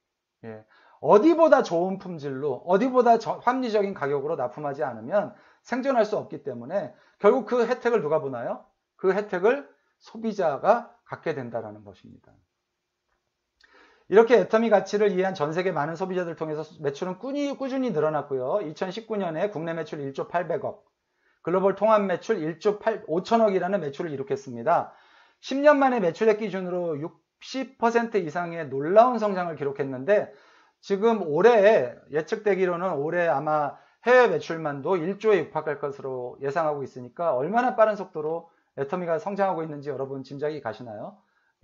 어디보다 좋은 품질로 어디보다 합리적인 가격으로 납품하지 않으면 생존할 수 없기 때문에 결국 그 혜택을 누가 보나요? 그 혜택을 소비자가 갖게 된다는 것입니다. 이렇게 애터미 가치를 이해한 전 세계 많은 소비자들 통해서 매출은 꾸준히 늘어났고요. 2019년에 국내 매출 1조 800억, 글로벌 통합 매출 1조 5천억이라는 매출을 이룩했습니다. 10년 만에 매출액 기준으로 60% 이상의 놀라운 성장을 기록했는데 지금 올해 예측되기로는 올해 아마 해외 매출만도 1조에 육박할 것으로 예상하고 있으니까 얼마나 빠른 속도로 애터미가 성장하고 있는지 여러분 짐작이 가시나요?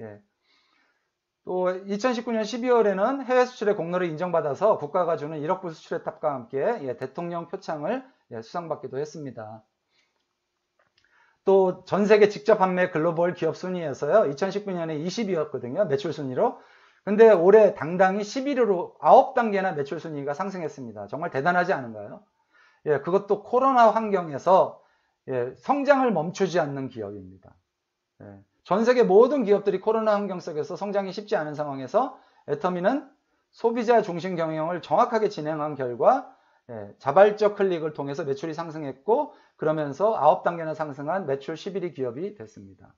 또 2019년 12월에는 해외 수출의 공로를 인정받아서 국가가 주는 1억 불 수출 혜택과 함께 대통령 표창을 수상받기도 했습니다. 또 전 세계 직접 판매 글로벌 기업 순위에서요. 2019년에 20위였거든요. 매출 순위로. 근데 올해 당당히 11위로 9단계나 매출 순위가 상승했습니다. 정말 대단하지 않은가요? 그것도 코로나 환경에서 성장을 멈추지 않는 기업입니다. 전 세계 모든 기업들이 코로나 환경 속에서 성장이 쉽지 않은 상황에서 애터미는 소비자 중심 경영을 정확하게 진행한 결과 자발적 클릭을 통해서 매출이 상승했고, 그러면서 9단계나 상승한 매출 11위 기업이 됐습니다.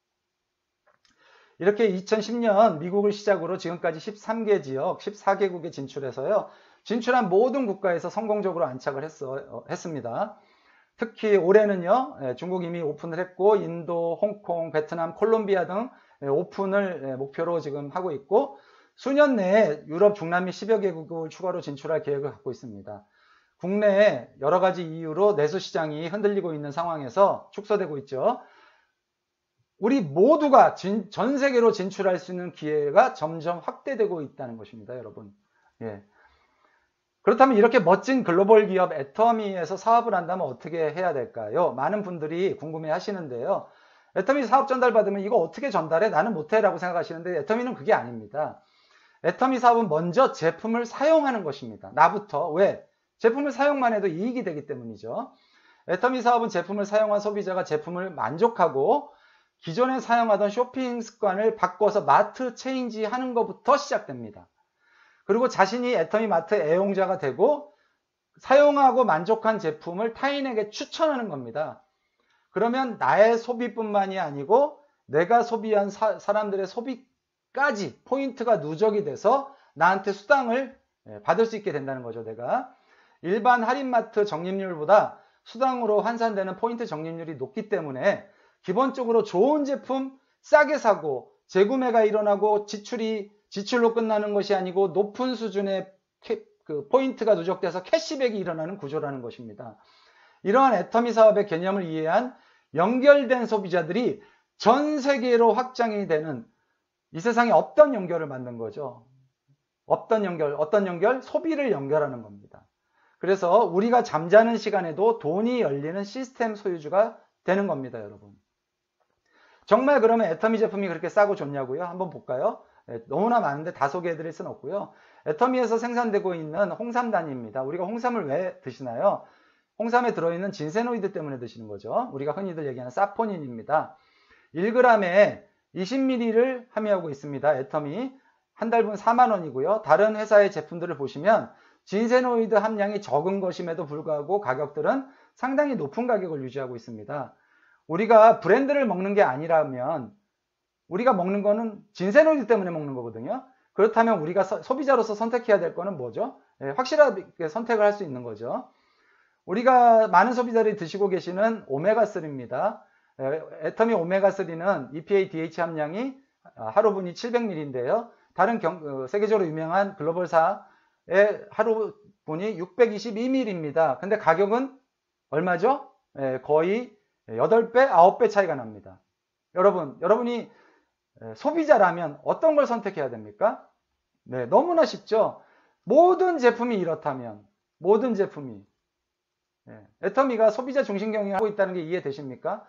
이렇게 2010년 미국을 시작으로 지금까지 13개 지역, 14개국에 진출해서요. 진출한 모든 국가에서 성공적으로 안착을 했습니다. 특히 올해는요. 중국 이미 오픈을 했고 인도, 홍콩, 베트남, 콜롬비아 등 오픈을 목표로 지금 하고 있고 수년 내에 유럽, 중남미 10여 개국을 추가로 진출할 계획을 갖고 있습니다. 국내에 여러 가지 이유로 내수 시장이 흔들리고 있는 상황에서 축소되고 있죠. 우리 모두가 전 세계로 진출할 수 있는 기회가 점점 확대되고 있다는 것입니다, 여러분. 예. 그렇다면 이렇게 멋진 글로벌 기업 애터미에서 사업을 한다면 어떻게 해야 될까요? 많은 분들이 궁금해 하시는데요. 애터미 사업 전달 받으면 이거 어떻게 전달해? 나는 못해 라고 생각하시는데 애터미는 그게 아닙니다. 애터미 사업은 먼저 제품을 사용하는 것입니다. 나부터. 왜? 제품을 사용만 해도 이익이 되기 때문이죠. 애터미 사업은 제품을 사용한 소비자가 제품을 만족하고 기존에 사용하던 쇼핑 습관을 바꿔서 마트 체인지 하는 것부터 시작됩니다. 그리고 자신이 애터미 마트 애용자가 되고 사용하고 만족한 제품을 타인에게 추천하는 겁니다. 그러면 나의 소비뿐만이 아니고 내가 소비한 사람들의 소비까지 포인트가 누적이 돼서 나한테 수당을 받을 수 있게 된다는 거죠. 내가 일반 할인마트 적립률보다 수당으로 환산되는 포인트 적립률이 높기 때문에 기본적으로 좋은 제품 싸게 사고 재구매가 일어나고 지출로 끝나는 것이 아니고 높은 수준의 포인트가 누적돼서 캐시백이 일어나는 구조라는 것입니다. 이러한 애터미 사업의 개념을 이해한 연결된 소비자들이 전 세계로 확장이 되는 이 세상에 없던 연결을 만든 거죠. 어떤 연결? 소비를 연결하는 겁니다. 그래서 우리가 잠자는 시간에도 돈이 열리는 시스템 소유주가 되는 겁니다, 여러분. 정말 그러면 애터미 제품이 그렇게 싸고 좋냐고요? 한번 볼까요? 너무나 많은데 다 소개해드릴 수는 없고요. 애터미에서 생산되고 있는 홍삼단입니다. 우리가 홍삼을 왜 드시나요? 홍삼에 들어있는 진세노이드 때문에 드시는 거죠. 우리가 흔히들 얘기하는 사포닌입니다. 1g에 20ml를 함유하고 있습니다. 애터미 한 달분 4만원이고요. 다른 회사의 제품들을 보시면 진세노이드 함량이 적은 것임에도 불구하고 가격들은 상당히 높은 가격을 유지하고 있습니다. 우리가 브랜드를 먹는 게 아니라면 우리가 먹는 거는 진세노이드 때문에 먹는 거거든요. 그렇다면 우리가 소비자로서 선택해야 될 거는 뭐죠? 확실하게 선택을 할 수 있는 거죠. 우리가 많은 소비자들이 드시고 계시는 오메가3입니다. 애터미 오메가3는 EPA DH 함량이 하루분이 700ml인데요. 다른 세계적으로 유명한 글로벌사의 하루분이 622ml입니다. 근데 가격은 얼마죠? 거의 8배, 9배 차이가 납니다. 여러분이 소비자라면 어떤 걸 선택해야 됩니까? 네, 너무나 쉽죠? 모든 제품이 이렇다면, 모든 제품이. 애터미가 소비자 중심 경영하고 있다는 게 이해되십니까?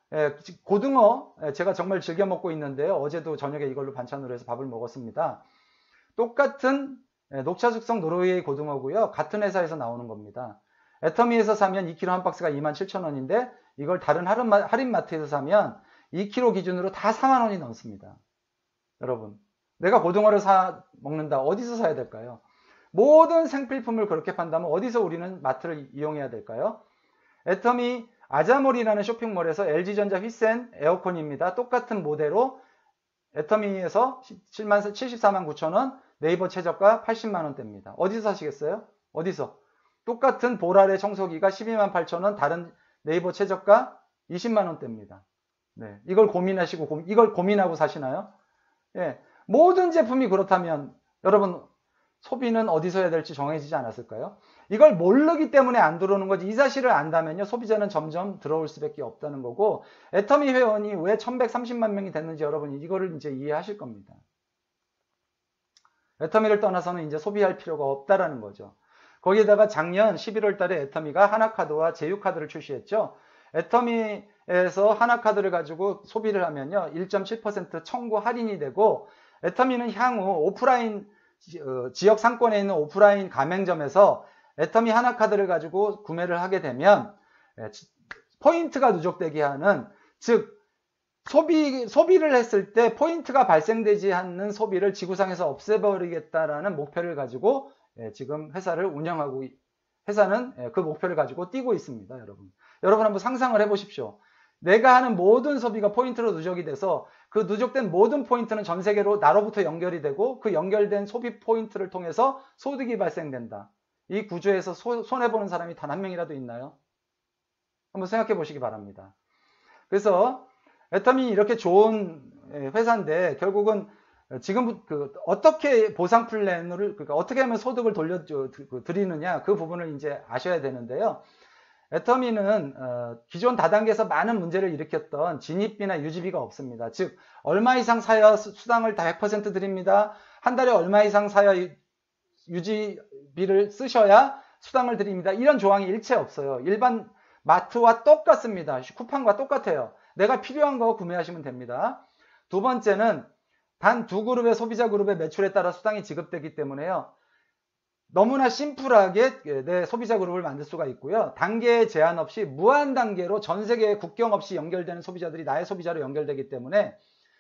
고등어, 제가 정말 즐겨 먹고 있는데요. 어제도 저녁에 이걸로 반찬으로 해서 밥을 먹었습니다. 똑같은 녹차 숙성 노르웨이 고등어고요. 같은 회사에서 나오는 겁니다. 애터미에서 사면 2kg 한 박스가 27,000원인데 이걸 다른 할인마트에서 사면 2kg 기준으로 다 4만원이 넘습니다. 여러분, 내가 고등어를 먹는다. 어디서 사야 될까요? 모든 생필품을 그렇게 판다면 어디서 우리는 마트를 이용해야 될까요? 애터미 아자몰이라는 쇼핑몰에서 LG전자 휘센 에어컨입니다. 똑같은 모델로 애터미에서 74만 9천원, 네이버 최저가 80만원대입니다. 어디서 사시겠어요? 어디서? 똑같은 보라레 청소기가 12만 8천원, 다른 네이버 최저가 20만원대입니다. 네, 이걸 고민하고 사시나요? 예, 모든 제품이 그렇다면 여러분 소비는 어디서 해야 될지 정해지지 않았을까요? 이걸 모르기 때문에 안 들어오는 거지. 이 사실을 안다면요 소비자는 점점 들어올 수밖에 없다는 거고 애터미 회원이 왜 1130만 명이 됐는지 여러분이 이거를 이제 이해하실 겁니다. 애터미를 떠나서는 이제 소비할 필요가 없다라는 거죠. 거기에다가 작년 11월 달에 애터미가 하나카드와 제휴카드를 출시했죠. 애터미에서 하나카드를 가지고 소비를 하면요 1.7% 청구 할인이 되고 애터미는 향후 오프라인 지역 상권에 있는 오프라인 가맹점에서 애터미 하나카드를 가지고 구매를 하게 되면 포인트가 누적되게 하는 즉 소비를 했을 때 포인트가 발생되지 않는 소비를 지구상에서 없애버리겠다라는 목표를 가지고 지금 회사를 운영하고 회사는 그 목표를 가지고 뛰고 있습니다. 여러분 한번 상상을 해보십시오. 내가 하는 모든 소비가 포인트로 누적이 돼서 그 누적된 모든 포인트는 전 세계로 나로부터 연결이 되고 그 연결된 소비 포인트를 통해서 소득이 발생된다. 이 구조에서 손해보는 사람이 단 한 명이라도 있나요? 한번 생각해 보시기 바랍니다. 그래서 애터미 이렇게 좋은 회사인데 결국은 지금 어떻게 보상 플랜을 그러니까 어떻게 하면 소득을 돌려드리느냐 그 부분을 이제 아셔야 되는데요. 애터미는 기존 다단계에서 많은 문제를 일으켰던 진입비나 유지비가 없습니다. 즉 얼마 이상 사야 수당을 다 100% 드립니다. 한 달에 얼마 이상 사야 유지비를 쓰셔야 수당을 드립니다. 이런 조항이 일체 없어요. 일반 마트와 똑같습니다. 쿠팡과 똑같아요. 내가 필요한 거 구매하시면 됩니다. 두 번째는 단 두 그룹의 소비자 그룹의 매출에 따라 수당이 지급되기 때문에요. 너무나 심플하게 내 소비자 그룹을 만들 수가 있고요. 단계 제한 없이 무한 단계로 전 세계에 국경 없이 연결되는 소비자들이 나의 소비자로 연결되기 때문에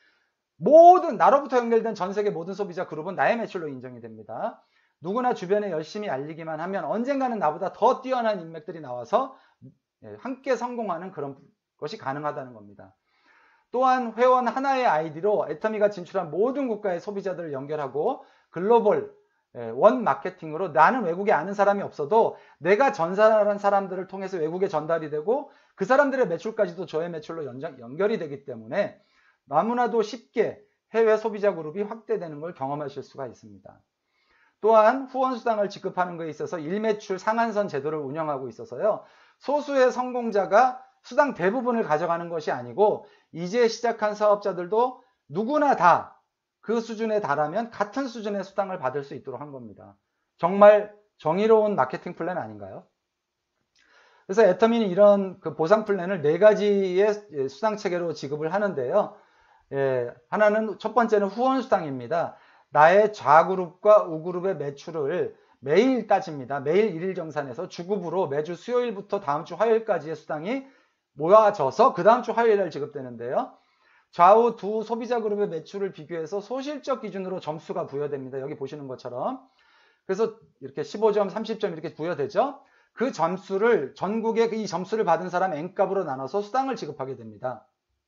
나로부터 연결된 전 세계 모든 소비자 그룹은 나의 매출로 인정이 됩니다. 누구나 주변에 열심히 알리기만 하면 언젠가는 나보다 더 뛰어난 인맥들이 나와서 함께 성공하는 그런 것이 가능하다는 겁니다. 또한 회원 하나의 아이디로 애터미가 진출한 모든 국가의 소비자들을 연결하고 글로벌 원 마케팅으로 나는 외국에 아는 사람이 없어도 내가 전달한 사람들을 통해서 외국에 전달이 되고 그 사람들의 매출까지도 저의 매출로 연결이 되기 때문에 너무나도 쉽게 해외 소비자 그룹이 확대되는 걸 경험하실 수가 있습니다. 또한 후원수당을 지급하는 것에 있어서 일매출 상한선 제도를 운영하고 있어서요. 소수의 성공자가 수당 대부분을 가져가는 것이 아니고 이제 시작한 사업자들도 누구나 다 그 수준에 달하면 같은 수준의 수당을 받을 수 있도록 한 겁니다. 정말 정의로운 마케팅 플랜 아닌가요? 그래서 애터미는 이런 보상 플랜을 4가지의 수당 체계로 지급을 하는데요. 하나는 첫 번째는 후원 수당입니다. 나의 좌그룹과 우그룹의 매출을 매일 따집니다. 매일 1일 정산해서 주급으로 매주 수요일부터 다음 주 화요일까지의 수당이 모아져서 그 다음 주 화요일날 지급되는데요. 좌우 두 소비자 그룹의 매출을 비교해서 소실적 기준으로 점수가 부여됩니다. 여기 보시는 것처럼. 그래서 이렇게 15점, 30점 이렇게 부여되죠. 그 점수를 전국에 이 점수를 받은 사람 N값으로 나눠서 수당을 지급하게 됩니다.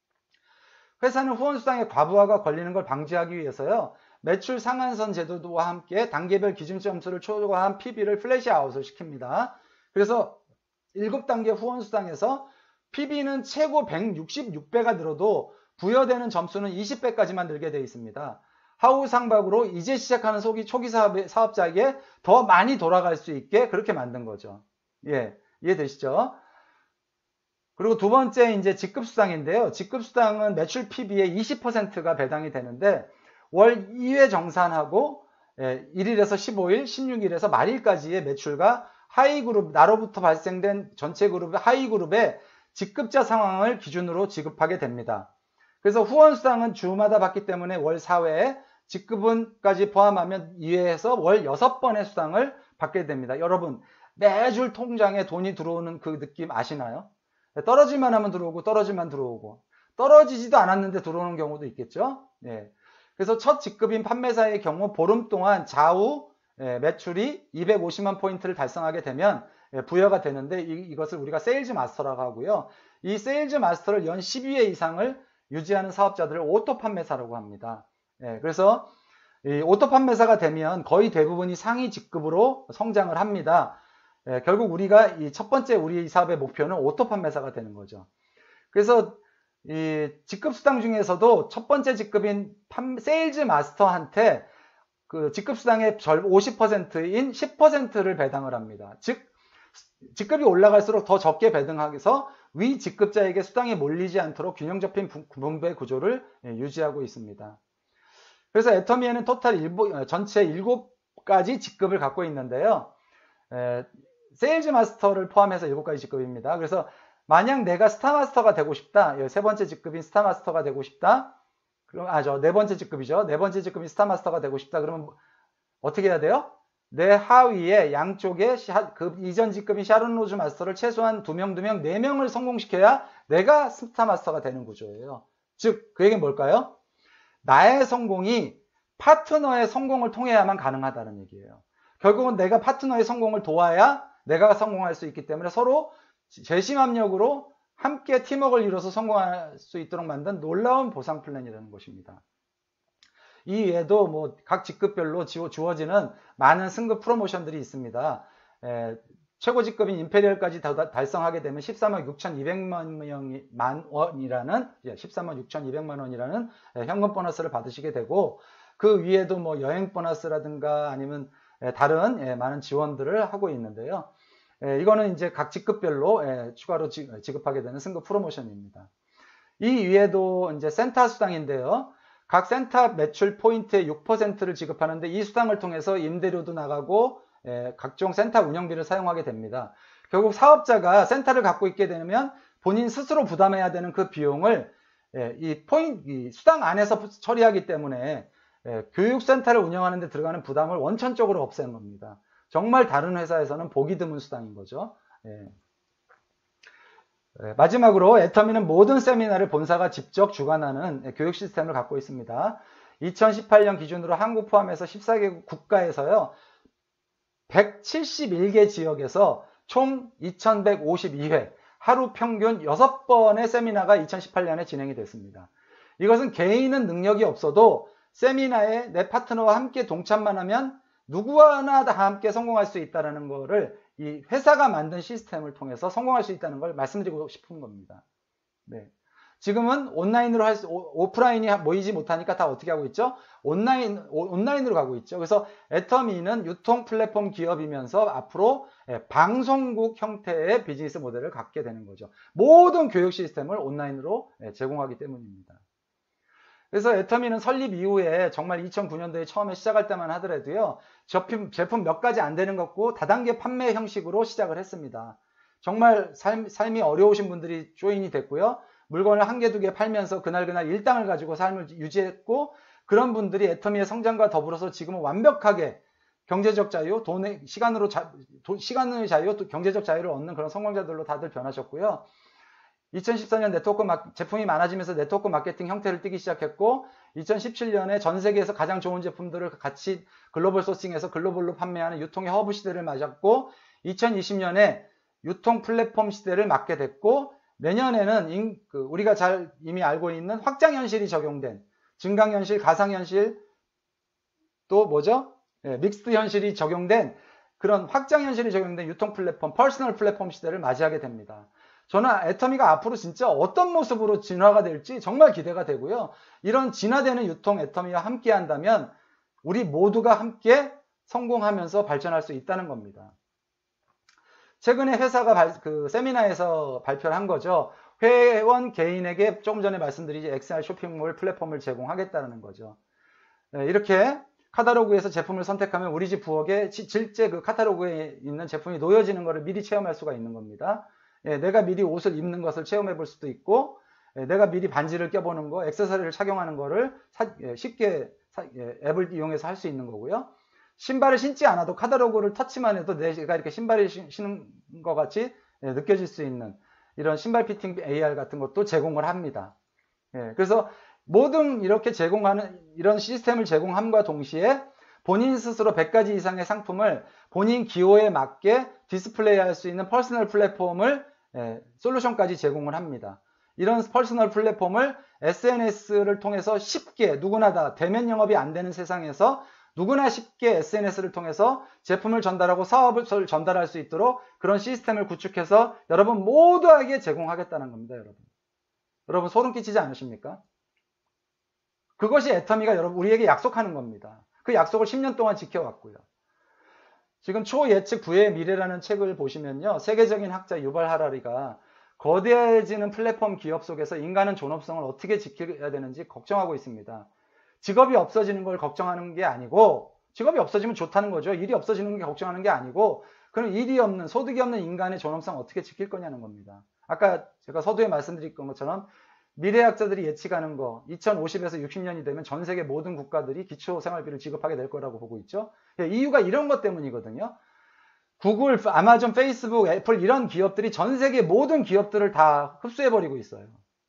회사는 후원수당의 과부하가 걸리는 걸 방지하기 위해서요. 매출 상한선 제도와 함께 단계별 기준 점수를 초과한 PB를 플래시아웃을 시킵니다. 그래서 7단계 후원수당에서 PB는 최고 166배가 늘어도 부여되는 점수는 20배까지만 늘게 되어 있습니다. 하우상박으로 이제 시작하는 초기 사업자에게 더 많이 돌아갈 수 있게 그렇게 만든 거죠. 이해되시죠? 그리고 두 번째 이제 직급수당인데요. 직급수당은 매출 PB의 20%가 배당이 되는데 월 2회 정산하고 1일에서 15일, 16일에서 말일까지의 매출과 하이그룹, 나로부터 발생된 전체 그룹의 하이그룹의 직급자 상황을 기준으로 지급하게 됩니다. 그래서 후원수당은 주마다 받기 때문에 월 4회, 직급은까지 포함하면 2회에서 월 6번의 수당을 받게 됩니다. 여러분, 매주 통장에 돈이 들어오는 그 느낌 아시나요? 떨어질만 하면 들어오고 떨어질만 들어오고 떨어지지도 않았는데 들어오는 경우도 있겠죠. 그래서 첫 직급인 판매사의 경우 보름 동안 좌우 매출이 250만 포인트를 달성하게 되면 부여가 되는데 이것을 우리가 세일즈 마스터라고 하고요. 이 세일즈 마스터를 연 12회 이상을 유지하는 사업자들을 오토 판매사라고 합니다. 그래서 이 오토 판매사가 되면 거의 대부분이 상위 직급으로 성장을 합니다. 결국 우리가 이 첫 번째 우리 사업의 목표는 오토 판매사가 되는 거죠. 그래서 이 직급 수당 중에서도 첫 번째 직급인 세일즈 마스터한테 그 직급 수당의 50%인 10%를 배당을 합니다. 즉 직급이 올라갈수록 더 적게 배당하게서 위 직급자에게 수당이 몰리지 않도록 균형 잡힌 분배 구조를 유지하고 있습니다. 그래서 애터미에는 전체 7가지 직급을 갖고 있는데요. 세일즈 마스터를 포함해서 7가지 직급입니다. 그래서 만약 내가 스타마스터가 되고 싶다. 세 번째 직급인 스타마스터가 되고 싶다. 그럼 네 번째 직급이죠. 네 번째 직급인 스타마스터가 되고 싶다. 그러면 어떻게 해야 돼요? 내 하위에 양쪽에 그 이전 직급인 샤론 로즈 마스터를 최소한 2명, 4명을 성공시켜야 내가 스타마스터가 되는 구조예요. 즉, 그 얘기는 뭘까요? 나의 성공이 파트너의 성공을 통해야만 가능하다는 얘기예요. 결국은 내가 파트너의 성공을 도와야 내가 성공할 수 있기 때문에 서로 재심합력으로 함께 팀워크를 이뤄서 성공할 수 있도록 만든 놀라운 보상 플랜이라는 것입니다. 이 외에도 뭐 각 직급별로 주어지는 많은 승급 프로모션들이 있습니다. 최고 직급인 임페리얼까지 달성하게 되면 13억 6,200만 원이라는 13억 6,200만 원이라는 현금 보너스를 받으시게 되고, 그 위에도 뭐 여행 보너스라든가 아니면 다른 많은 지원들을 하고 있는데요. 이거는 이제 각 직급별로 추가로 지급하게 되는 승급 프로모션입니다. 이 위에도 이제 센터 수당인데요. 각 센터 매출 포인트의 6%를 지급하는데, 이 수당을 통해서 임대료도 나가고 각종 센터 운영비를 사용하게 됩니다. 결국 사업자가 센터를 갖고 있게 되면 본인 스스로 부담해야 되는 그 비용을 이 수당 안에서 처리하기 때문에 교육센터를 운영하는 데 들어가는 부담을 원천적으로 없애는 겁니다. 정말 다른 회사에서는 보기 드문 수당인 거죠. 마지막으로 애터미는 모든 세미나를 본사가 직접 주관하는 교육 시스템을 갖고 있습니다. 2018년 기준으로 한국 포함해서 14개국 국가에서요, 171개 지역에서 총 2152회, 하루 평균 6번의 세미나가 2018년에 진행이 됐습니다. 이것은 개인은 능력이 없어도 세미나에 내 파트너와 함께 동참만 하면 누구나 다 함께 성공할 수 있다는 것을 이 회사가 만든 시스템을 통해서 성공할 수 있다는 걸 말씀드리고 싶은 겁니다. 네. 지금은 온라인으로 오프라인이 모이지 못하니까 다 어떻게 하고 있죠? 온라인으로 가고 있죠. 그래서 애터미는 유통 플랫폼 기업이면서 앞으로 방송국 형태의 비즈니스 모델을 갖게 되는 거죠. 모든 교육 시스템을 온라인으로 제공하기 때문입니다. 그래서 애터미는 설립 이후에 정말 2009년도에 처음에 시작할 때만 하더라도요, 제품 몇 가지 안 되는 것고 다단계 판매 형식으로 시작을 했습니다. 정말 삶이 어려우신 분들이 조인이 됐고요. 물건을 한 개, 두 개 팔면서 그날 일당을 가지고 삶을 유지했고, 그런 분들이 애터미의 성장과 더불어서 지금은 완벽하게 경제적 자유, 시간의 자유, 또 경제적 자유를 얻는 그런 성공자들로 다들 변하셨고요. 2014년 제품이 많아지면서 네트워크 마케팅 형태를 띠기 시작했고, 2017년에 전 세계에서 가장 좋은 제품들을 같이 글로벌 소싱해서 글로벌로 판매하는 유통의 허브 시대를 맞았고, 2020년에 유통 플랫폼 시대를 맞게 됐고, 내년에는 우리가 잘 이미 알고 있는 확장현실이 적용된 증강현실, 가상현실, 또 뭐죠? 믹스드 현실이 적용된 그런 확장현실이 적용된 유통 플랫폼, 퍼스널 플랫폼 시대를 맞이하게 됩니다. 저는 애터미가 앞으로 진짜 어떤 모습으로 진화가 될지 정말 기대가 되고요. 이런 진화되는 유통 애터미와 함께 한다면 우리 모두가 함께 성공하면서 발전할 수 있다는 겁니다. 최근에 회사가 세미나에서 발표를 한 거죠. 회원 개인에게 조금 전에 말씀드린 XR 쇼핑몰 플랫폼을 제공하겠다는 거죠. 이렇게 카탈로그에서 제품을 선택하면 우리 집 부엌에 실제 그 카탈로그에 있는 제품이 놓여지는 것을 미리 체험할 수가 있는 겁니다. 내가 미리 옷을 입는 것을 체험해 볼 수도 있고, 내가 미리 반지를 껴보는 거, 액세서리를 착용하는 거를 쉽게 앱을 이용해서 할 수 있는 거고요. 신발을 신지 않아도 카탈로그를 터치만 해도 내가 이렇게 신발을 신는 것 같이 느껴질 수 있는 이런 신발 피팅 AR 같은 것도 제공을 합니다. 그래서 모든 이렇게 제공하는 이런 시스템을 제공함과 동시에 본인 스스로 100가지 이상의 상품을 본인 기호에 맞게 디스플레이 할 수 있는 퍼스널 플랫폼을 솔루션까지 제공을 합니다. 이런 퍼스널 플랫폼을 SNS를 통해서 쉽게 누구나 다 대면 영업이 안 되는 세상에서 누구나 쉽게 SNS를 통해서 제품을 전달하고 사업을 전달할 수 있도록 그런 시스템을 구축해서 여러분 모두에게 제공하겠다는 겁니다. 여러분 소름 끼치지 않으십니까? 그것이 애터미가 우리에게 약속하는 겁니다. 그 약속을 10년 동안 지켜왔고요. 지금 초예측 부의 미래라는 책을 보시면요, 세계적인 학자 유발 하라리가 거대해지는 플랫폼 기업 속에서 인간은 존엄성을 어떻게 지켜야 되는지 걱정하고 있습니다. 직업이 없어지는 걸 걱정하는 게 아니고, 직업이 없어지면 좋다는 거죠. 일이 없어지는 게 걱정하는 게 아니고, 그럼 일이 없는, 소득이 없는 인간의 존엄성 어떻게 지킬 거냐는 겁니다. 아까 제가 서두에 말씀드린 것처럼 미래학자들이 예측하는 거 2050에서 60년이 되면 전 세계 모든 국가들이 기초생활비를 지급하게 될 거라고 보고 있죠. 이유가 이런 것 때문이거든요. 구글, 아마존, 페이스북, 애플 이런 기업들이 전 세계 모든 기업들을 다 흡수해버리고 있어요.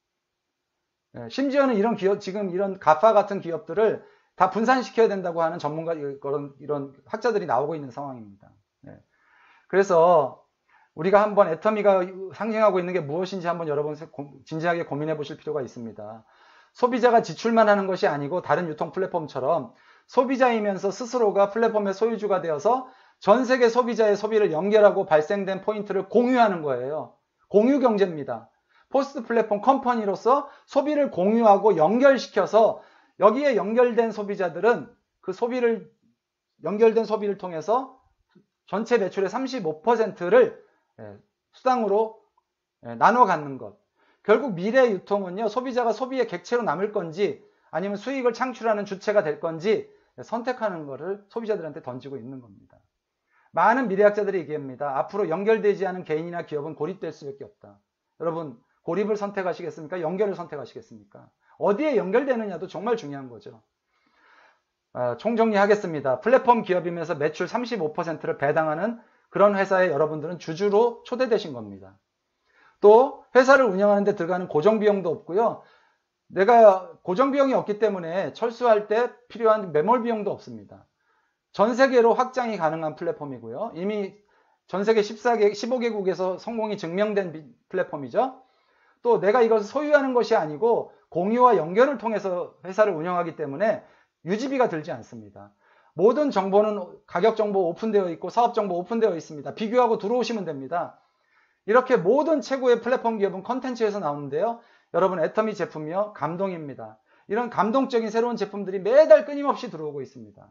심지어는 이런 기업, 지금 이런 가파 같은 기업들을 다 분산시켜야 된다고 하는 전문가, 이런 학자들이 나오고 있는 상황입니다. 그래서 우리가 한번 애터미가 상징하고 있는 게 무엇인지 한번 여러분 진지하게 고민해 보실 필요가 있습니다. 소비자가 지출만 하는 것이 아니고 다른 유통 플랫폼처럼 소비자이면서 스스로가 플랫폼의 소유주가 되어서 전 세계 소비자의 소비를 연결하고 발생된 포인트를 공유하는 거예요. 공유 경제입니다. 포스트 플랫폼 컴퍼니로서 소비를 공유하고 연결시켜서 여기에 연결된 소비자들은 그 연결된 소비를 통해서 전체 매출의 35%를 수당으로 나눠 갖는 것. 결국 미래 유통은요, 소비자가 소비의 객체로 남을 건지 아니면 수익을 창출하는 주체가 될 건지 선택하는 것을 소비자들한테 던지고 있는 겁니다. 많은 미래학자들이 얘기합니다. 앞으로 연결되지 않은 개인이나 기업은 고립될 수밖에 없다. 여러분, 고립을 선택하시겠습니까? 연결을 선택하시겠습니까? 어디에 연결되느냐도 정말 중요한 거죠. 총정리하겠습니다. 플랫폼 기업이면서 매출 35%를 배당하는 그런 회사에 여러분들은 주주로 초대되신 겁니다. 또 회사를 운영하는 데 들어가는 고정비용도 없고요. 내가 고정비용이 없기 때문에 철수할 때 필요한 매몰 비용도 없습니다. 전 세계로 확장이 가능한 플랫폼이고요. 이미 전 세계 15개국에서 성공이 증명된 플랫폼이죠. 또 내가 이것을 소유하는 것이 아니고 공유와 연결을 통해서 회사를 운영하기 때문에 유지비가 들지 않습니다. 모든 정보는 가격 정보 오픈되어 있고 사업 정보 오픈되어 있습니다. 비교하고 들어오시면 됩니다. 이렇게 모든 최고의 플랫폼 기업은 컨텐츠에서 나오는데요. 여러분, 애터미 제품이요, 감동입니다. 이런 감동적인 새로운 제품들이 매달 끊임없이 들어오고 있습니다.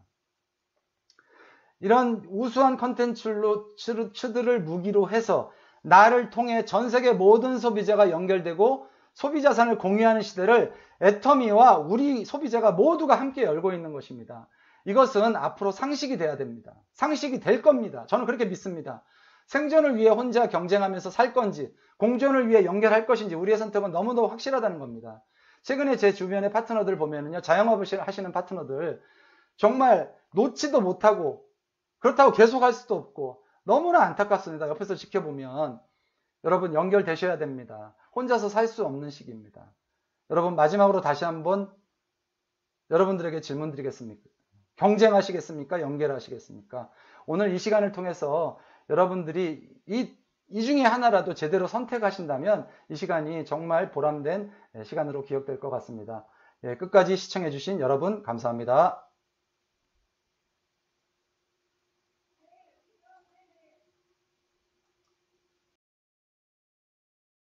이런 우수한 컨텐츠들을 무기로 해서 나를 통해 전 세계 모든 소비자가 연결되고 소비자산을 공유하는 시대를 애터미와 우리 소비자가 모두가 함께 열고 있는 것입니다. 이것은 앞으로 상식이 돼야 됩니다. 상식이 될 겁니다. 저는 그렇게 믿습니다. 생존을 위해 혼자 경쟁하면서 살 건지 공존을 위해 연결할 것인지 우리의 선택은 너무도 확실하다는 겁니다. 최근에 제 주변의 파트너들 보면은요, 자영업을 하시는 파트너들 정말 놓지도 못하고 그렇다고 계속 할 수도 없고 너무나 안타깝습니다. 옆에서 지켜보면. 여러분, 연결되셔야 됩니다. 혼자서 살 수 없는 시기입니다. 여러분, 마지막으로 다시 한번 여러분들에게 질문 드리겠습니까? 경쟁하시겠습니까? 연결하시겠습니까? 오늘 이 시간을 통해서 여러분들이 이 중에 하나라도 제대로 선택하신다면 이 시간이 정말 보람된 시간으로 기억될 것 같습니다. 끝까지 시청해주신 여러분 감사합니다.